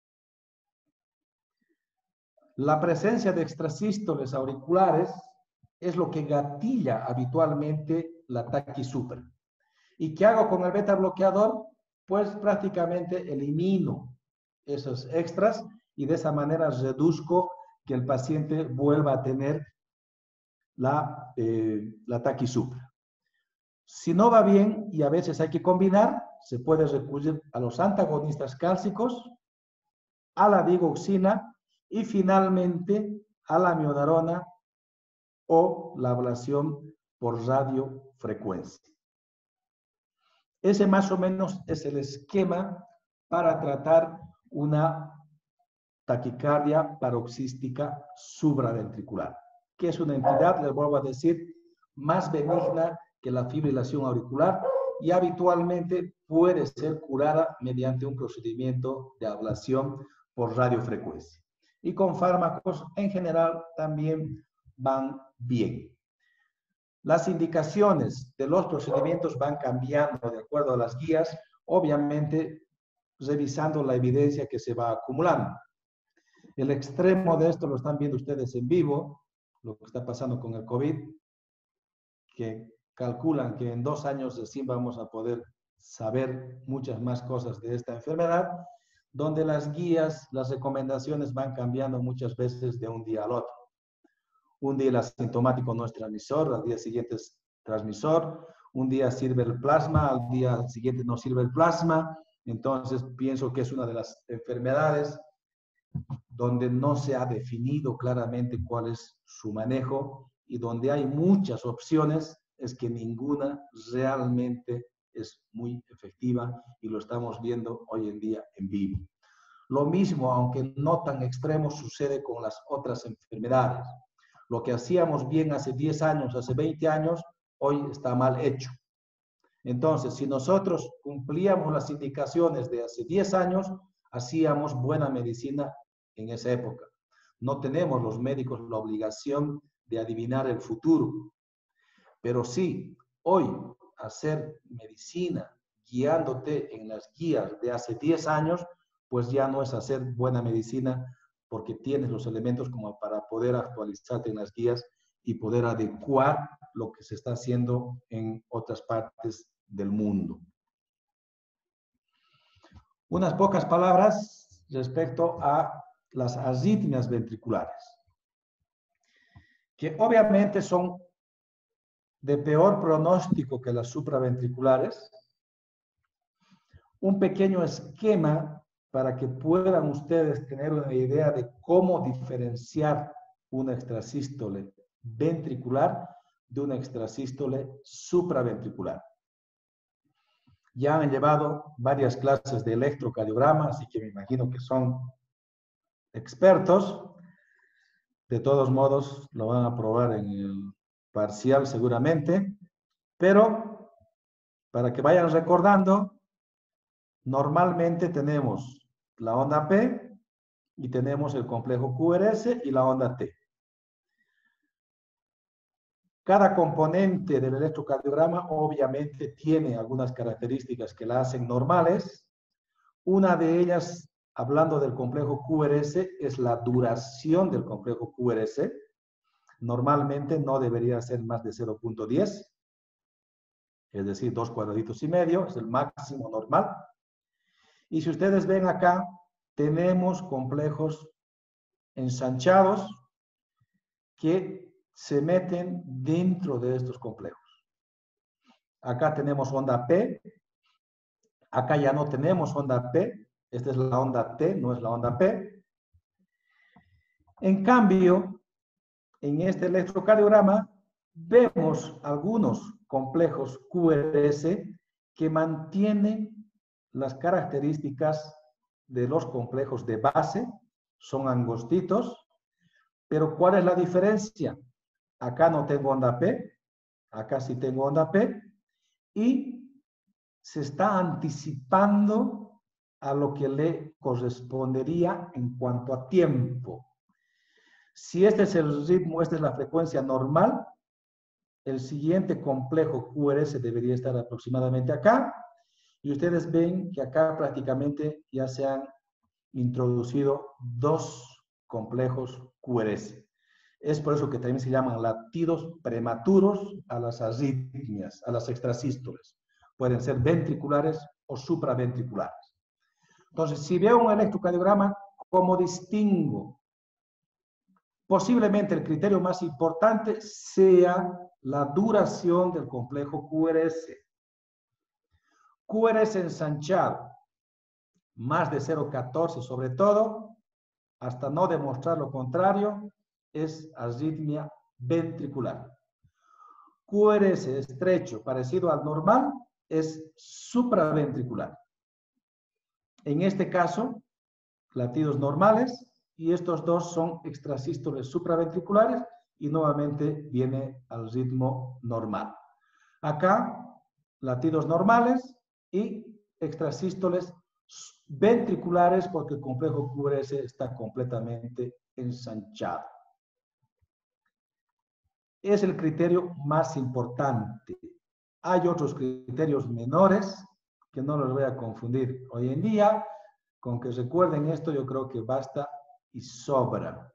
La presencia de extrasístoles auriculares es lo que gatilla habitualmente la taquisupra. ¿Y qué hago con el beta bloqueador? Pues prácticamente elimino esos extras y de esa manera reduzco que el paciente vuelva a tener la taquisupra. Si no va bien y a veces hay que combinar, se puede recurrir a los antagonistas cálcicos, a la digoxina y finalmente a la amiodarona o la ablación por radiofrecuencia. Ese más o menos es el esquema para tratar una taquicardia paroxística supraventricular, que es una entidad, les vuelvo a decir, más benigna que la fibrilación auricular y habitualmente puede ser curada mediante un procedimiento de ablación por radiofrecuencia. Y con fármacos en general también van bien. Las indicaciones de los procedimientos van cambiando de acuerdo a las guías, obviamente revisando la evidencia que se va acumulando. El extremo de esto lo están viendo ustedes en vivo, lo que está pasando con el COVID, que calculan que en 2 años recién vamos a poder saber muchas más cosas de esta enfermedad, donde las guías, las recomendaciones van cambiando muchas veces de un día al otro. Un día el asintomático no es transmisor, al día siguiente es transmisor, un día sirve el plasma, al día siguiente no sirve el plasma. Entonces pienso que es una de las enfermedades donde no se ha definido claramente cuál es su manejo y donde hay muchas opciones, es que ninguna realmente es muy efectiva y lo estamos viendo hoy en día en vivo. Lo mismo, aunque no tan extremo, sucede con las otras enfermedades. Lo que hacíamos bien hace 10 años, hace 20 años, hoy está mal hecho. Entonces, si nosotros cumplíamos las indicaciones de hace 10 años, hacíamos buena medicina en esa época. No tenemos los médicos la obligación de adivinar el futuro, pero sí, hoy hacer medicina guiándote en las guías de hace 10 años, pues ya no es hacer buena medicina porque tienes los elementos como para poder actualizarte en las guías y poder adecuar lo que se está haciendo en otras partes del mundo. Unas pocas palabras respecto a las arritmias ventriculares, que obviamente son de peor pronóstico que las supraventriculares. Un pequeño esquema para que puedan ustedes tener una idea de cómo diferenciar una extrasístole ventricular de una extrasístole supraventricular. Ya han llevado varias clases de electrocardiograma, así que me imagino que son expertos. De todos modos, lo van a probar en el parcial seguramente, pero para que vayan recordando, normalmente tenemos la onda P y tenemos el complejo QRS y la onda T. Cada componente del electrocardiograma obviamente tiene algunas características que la hacen normales. Una de ellas, hablando del complejo QRS, es la duración del complejo QRS. Normalmente no debería ser más de 0.10, es decir, 2 cuadraditos y medio, es el máximo normal. Y si ustedes ven acá, tenemos complejos ensanchados que se meten dentro de estos complejos. Acá tenemos onda P, acá ya no tenemos onda P, esta es la onda T, no es la onda P. En cambio, en este electrocardiograma vemos algunos complejos QRS que mantienen las características de los complejos de base, son angostitos, pero ¿cuál es la diferencia? Acá no tengo onda P, acá sí tengo onda P, y se está anticipando a lo que le correspondería en cuanto a tiempo. Si este es el ritmo, esta es la frecuencia normal, el siguiente complejo QRS debería estar aproximadamente acá, y ustedes ven que acá prácticamente ya se han introducido 2 complejos QRS. Es por eso que también se llaman latidos prematuros a las arritmias, a las extrasístoles. Pueden ser ventriculares o supraventriculares. Entonces, si veo un electrocardiograma, ¿cómo distingo? Posiblemente el criterio más importante sea la duración del complejo QRS. QRS ensanchado, más de 0.14 sobre todo, hasta no demostrar lo contrario, es arritmia ventricular. QRS estrecho, parecido al normal, es supraventricular. En este caso, latidos normales, y estos dos son extrasístoles supraventriculares, y nuevamente viene al ritmo normal. Acá, latidos normales y extrasístoles ventriculares porque el complejo QRS está completamente ensanchado. Es el criterio más importante. Hay otros criterios menores que no los voy a confundir hoy en día. Con que recuerden esto, yo creo que basta y sobra.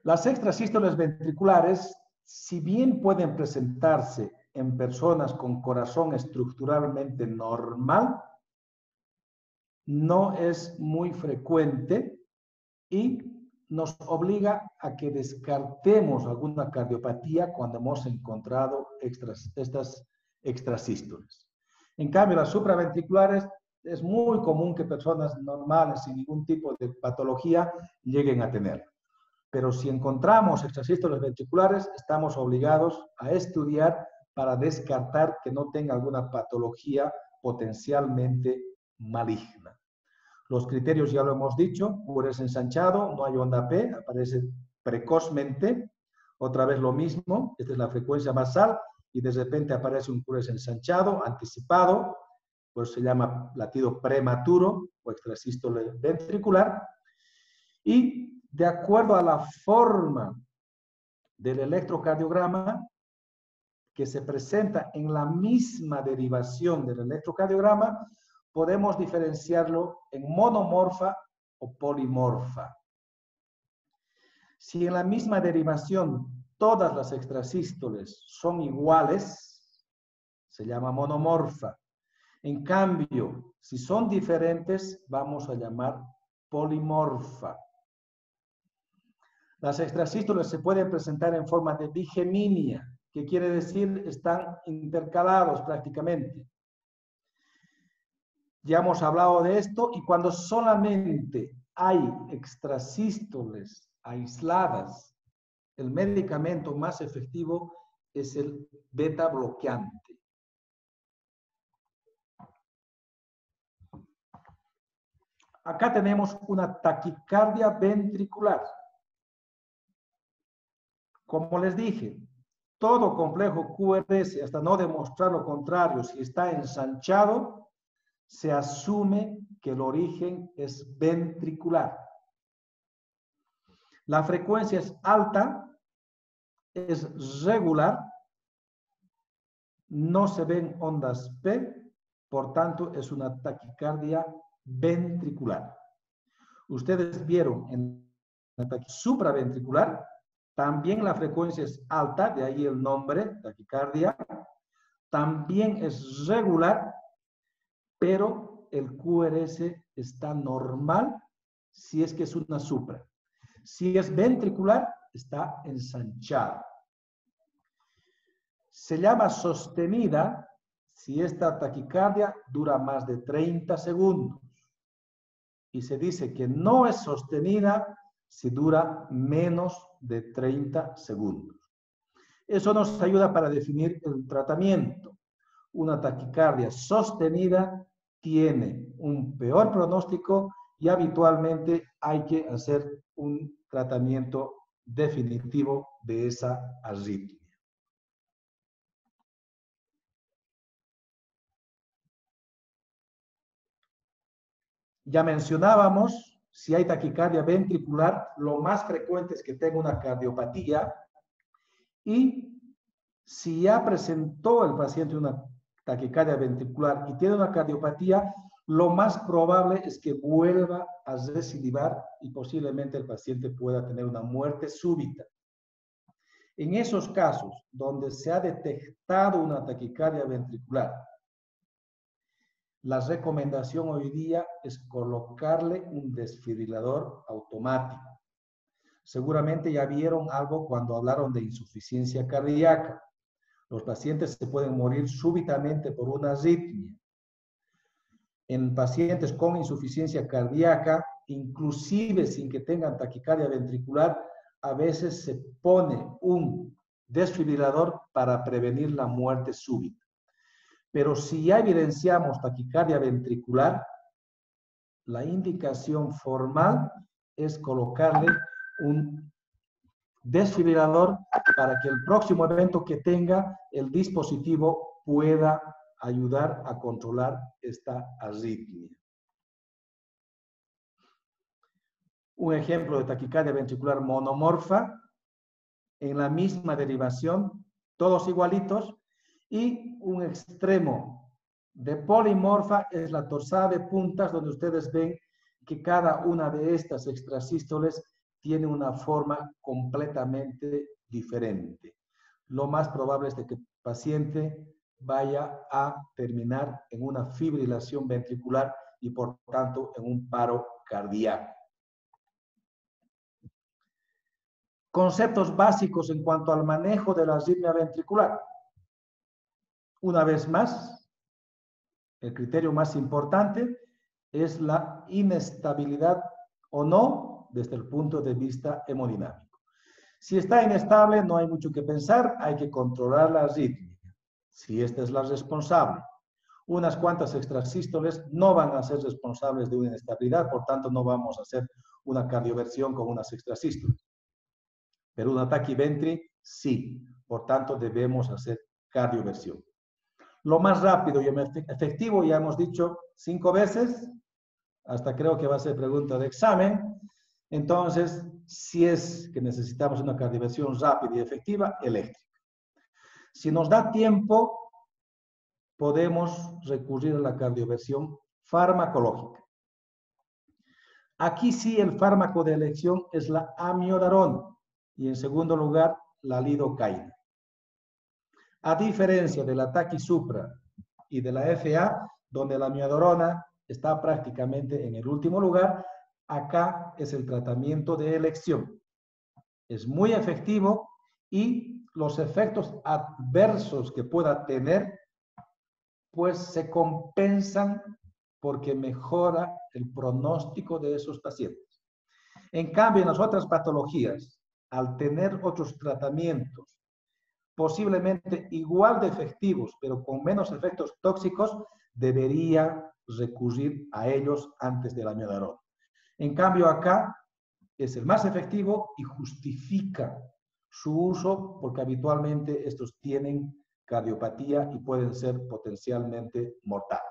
Las extrasístoles ventriculares, si bien pueden presentarse en personas con corazón estructuralmente normal, no es muy frecuente y nos obliga a que descartemos alguna cardiopatía cuando hemos encontrado estas extrasístoles. En cambio, las supraventriculares es muy común que personas normales sin ningún tipo de patología lleguen a tener. Pero si encontramos extrasístoles ventriculares, estamos obligados a estudiar para descartar que no tenga alguna patología potencialmente maligna. Los criterios ya lo hemos dicho, QRS ensanchado, no hay onda P, aparece precozmente, otra vez lo mismo, esta es la frecuencia basal, y de repente aparece un QRS ensanchado, anticipado, pues se llama latido prematuro o extrasístole ventricular, y de acuerdo a la forma del electrocardiograma, que se presenta en la misma derivación del electrocardiograma, podemos diferenciarlo en monomorfa o polimorfa. Si en la misma derivación todas las extrasístoles son iguales, se llama monomorfa. En cambio, si son diferentes, vamos a llamar polimorfa. Las extrasístoles se pueden presentar en forma de bigeminia, que quiere decir están intercalados prácticamente. Ya hemos hablado de esto, y cuando solamente hay extrasístoles aisladas, el medicamento más efectivo es el beta bloqueante. Acá tenemos una taquicardia ventricular. Como les dije, todo complejo QRS, hasta no demostrar lo contrario, si está ensanchado, se asume que el origen es ventricular. La frecuencia es alta, es regular, no se ven ondas P, por tanto es una taquicardia ventricular. Ustedes vieron en la taquicardia supraventricular, también la frecuencia es alta, de ahí el nombre, taquicardia, también es regular, pero el QRS está normal si es que es una supra. Si es ventricular, está ensanchado. Se llama sostenida si esta taquicardia dura más de 30 segundos. Y se dice que no es sostenida si dura menos de 30 segundos. Eso nos ayuda para definir el tratamiento. Una taquicardia sostenida tiene un peor pronóstico y habitualmente hay que hacer un tratamiento definitivo de esa arritmia. Ya mencionábamos, si hay taquicardia ventricular, lo más frecuente es que tenga una cardiopatía, y si ya presentó el paciente una taquicardia ventricular y tiene una cardiopatía, lo más probable es que vuelva a recidivar y posiblemente el paciente pueda tener una muerte súbita. En esos casos donde se ha detectado una taquicardia ventricular, la recomendación hoy día es colocarle un desfibrilador automático. Seguramente ya vieron algo cuando hablaron de insuficiencia cardíaca. Los pacientes se pueden morir súbitamente por una arritmia. En pacientes con insuficiencia cardíaca, inclusive sin que tengan taquicardia ventricular, a veces se pone un desfibrilador para prevenir la muerte súbita. Pero si ya evidenciamos taquicardia ventricular, la indicación formal es colocarle un desfibrilador para que el próximo evento que tenga, el dispositivo pueda ayudar a controlar esta arritmia. Un ejemplo de taquicardia ventricular monomorfa, en la misma derivación, todos igualitos, y un extremo de polimorfa es la torsada de puntas, donde ustedes ven que cada una de estas extrasístoles tiene una forma completamente diferente. Lo más probable es de que el paciente vaya a terminar en una fibrilación ventricular y por tanto en un paro cardíaco. Conceptos básicos en cuanto al manejo de la arritmia ventricular. Una vez más, el criterio más importante es la inestabilidad o no desde el punto de vista hemodinámico. Si está inestable, no hay mucho que pensar, hay que controlar la arritmia. Si esta es la responsable, unas cuantas extrasístoles no van a ser responsables de una inestabilidad, por tanto no vamos a hacer una cardioversión con unas extrasístoles. Pero un ataque ventri, sí. Por tanto, debemos hacer cardioversión. Lo más rápido y efectivo, ya hemos dicho 5 veces, hasta creo que va a ser pregunta de examen. Entonces, si es que necesitamos una cardioversión rápida y efectiva, eléctrica. Si nos da tiempo, podemos recurrir a la cardioversión farmacológica. Aquí sí el fármaco de elección es la amiodarona y en segundo lugar la lidocaína. A diferencia del ataque supra y de la FA, donde la amiodarona está prácticamente en el último lugar, acá es el tratamiento de elección. Es muy efectivo y los efectos adversos que pueda tener, pues se compensan porque mejora el pronóstico de esos pacientes. En cambio, en las otras patologías, al tener otros tratamientos posiblemente igual de efectivos, pero con menos efectos tóxicos, debería recurrir a ellos antes de la amiodarona. En cambio, acá es el más efectivo y justifica su uso porque habitualmente estos tienen cardiopatía y pueden ser potencialmente mortales.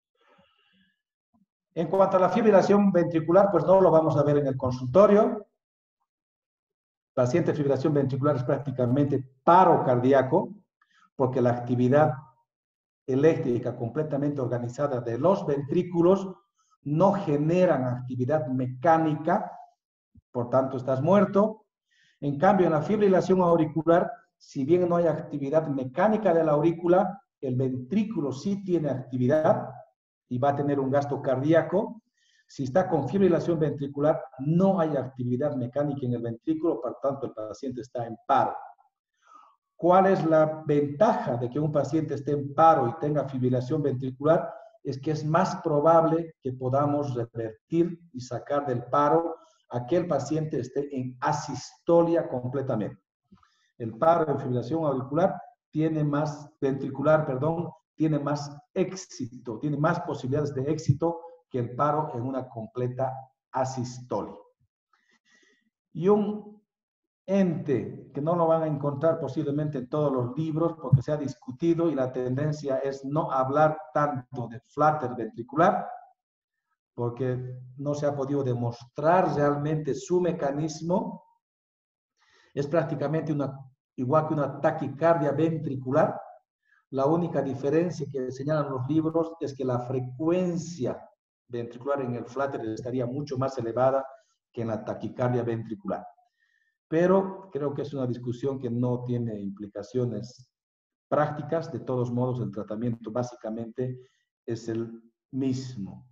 En cuanto a la fibrilación ventricular, pues no lo vamos a ver en el consultorio. Paciente de fibrilación ventricular es prácticamente paro cardíaco, porque la actividad eléctrica completamente organizada de los ventrículos no generan actividad mecánica, por tanto estás muerto. En cambio, en la fibrilación auricular, si bien no hay actividad mecánica de la aurícula, el ventrículo sí tiene actividad y va a tener un gasto cardíaco. Si está con fibrilación ventricular, no hay actividad mecánica en el ventrículo, por tanto el paciente está en paro. ¿Cuál es la ventaja de que un paciente esté en paro y tenga fibrilación ventricular? Es que es más probable que podamos revertir y sacar del paro a que el paciente esté en asistolia completamente. El paro en fibrilación auricular tiene más, ventricular, perdón, tiene más éxito, tiene más posibilidades de éxito que el paro en una completa asistolia. Y un ente que no lo van a encontrar posiblemente en todos los libros porque se ha discutido y la tendencia es no hablar tanto de flutter ventricular porque no se ha podido demostrar realmente su mecanismo. Es prácticamente igual que una taquicardia ventricular. La única diferencia que señalan los libros es que la frecuencia ventricular en el flutter estaría mucho más elevada que en la taquicardia ventricular. Pero creo que es una discusión que no tiene implicaciones prácticas. De todos modos, el tratamiento básicamente es el mismo.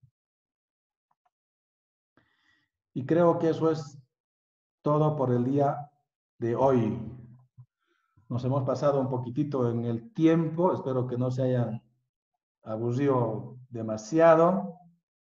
Y creo que eso es todo por el día de hoy. Nos hemos pasado un poquitito en el tiempo. Espero que no se hayan aburrido demasiado.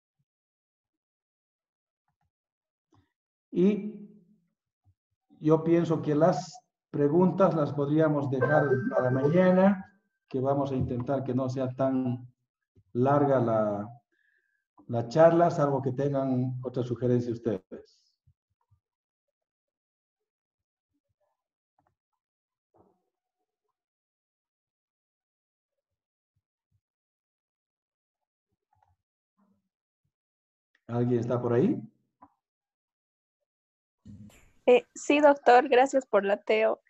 Y yo pienso que las preguntas las podríamos dejar para mañana, que vamos a intentar que no sea tan larga la charla, salvo que tengan otra sugerencia ustedes. ¿Alguien está por ahí? Sí, doctor, gracias por la TEO.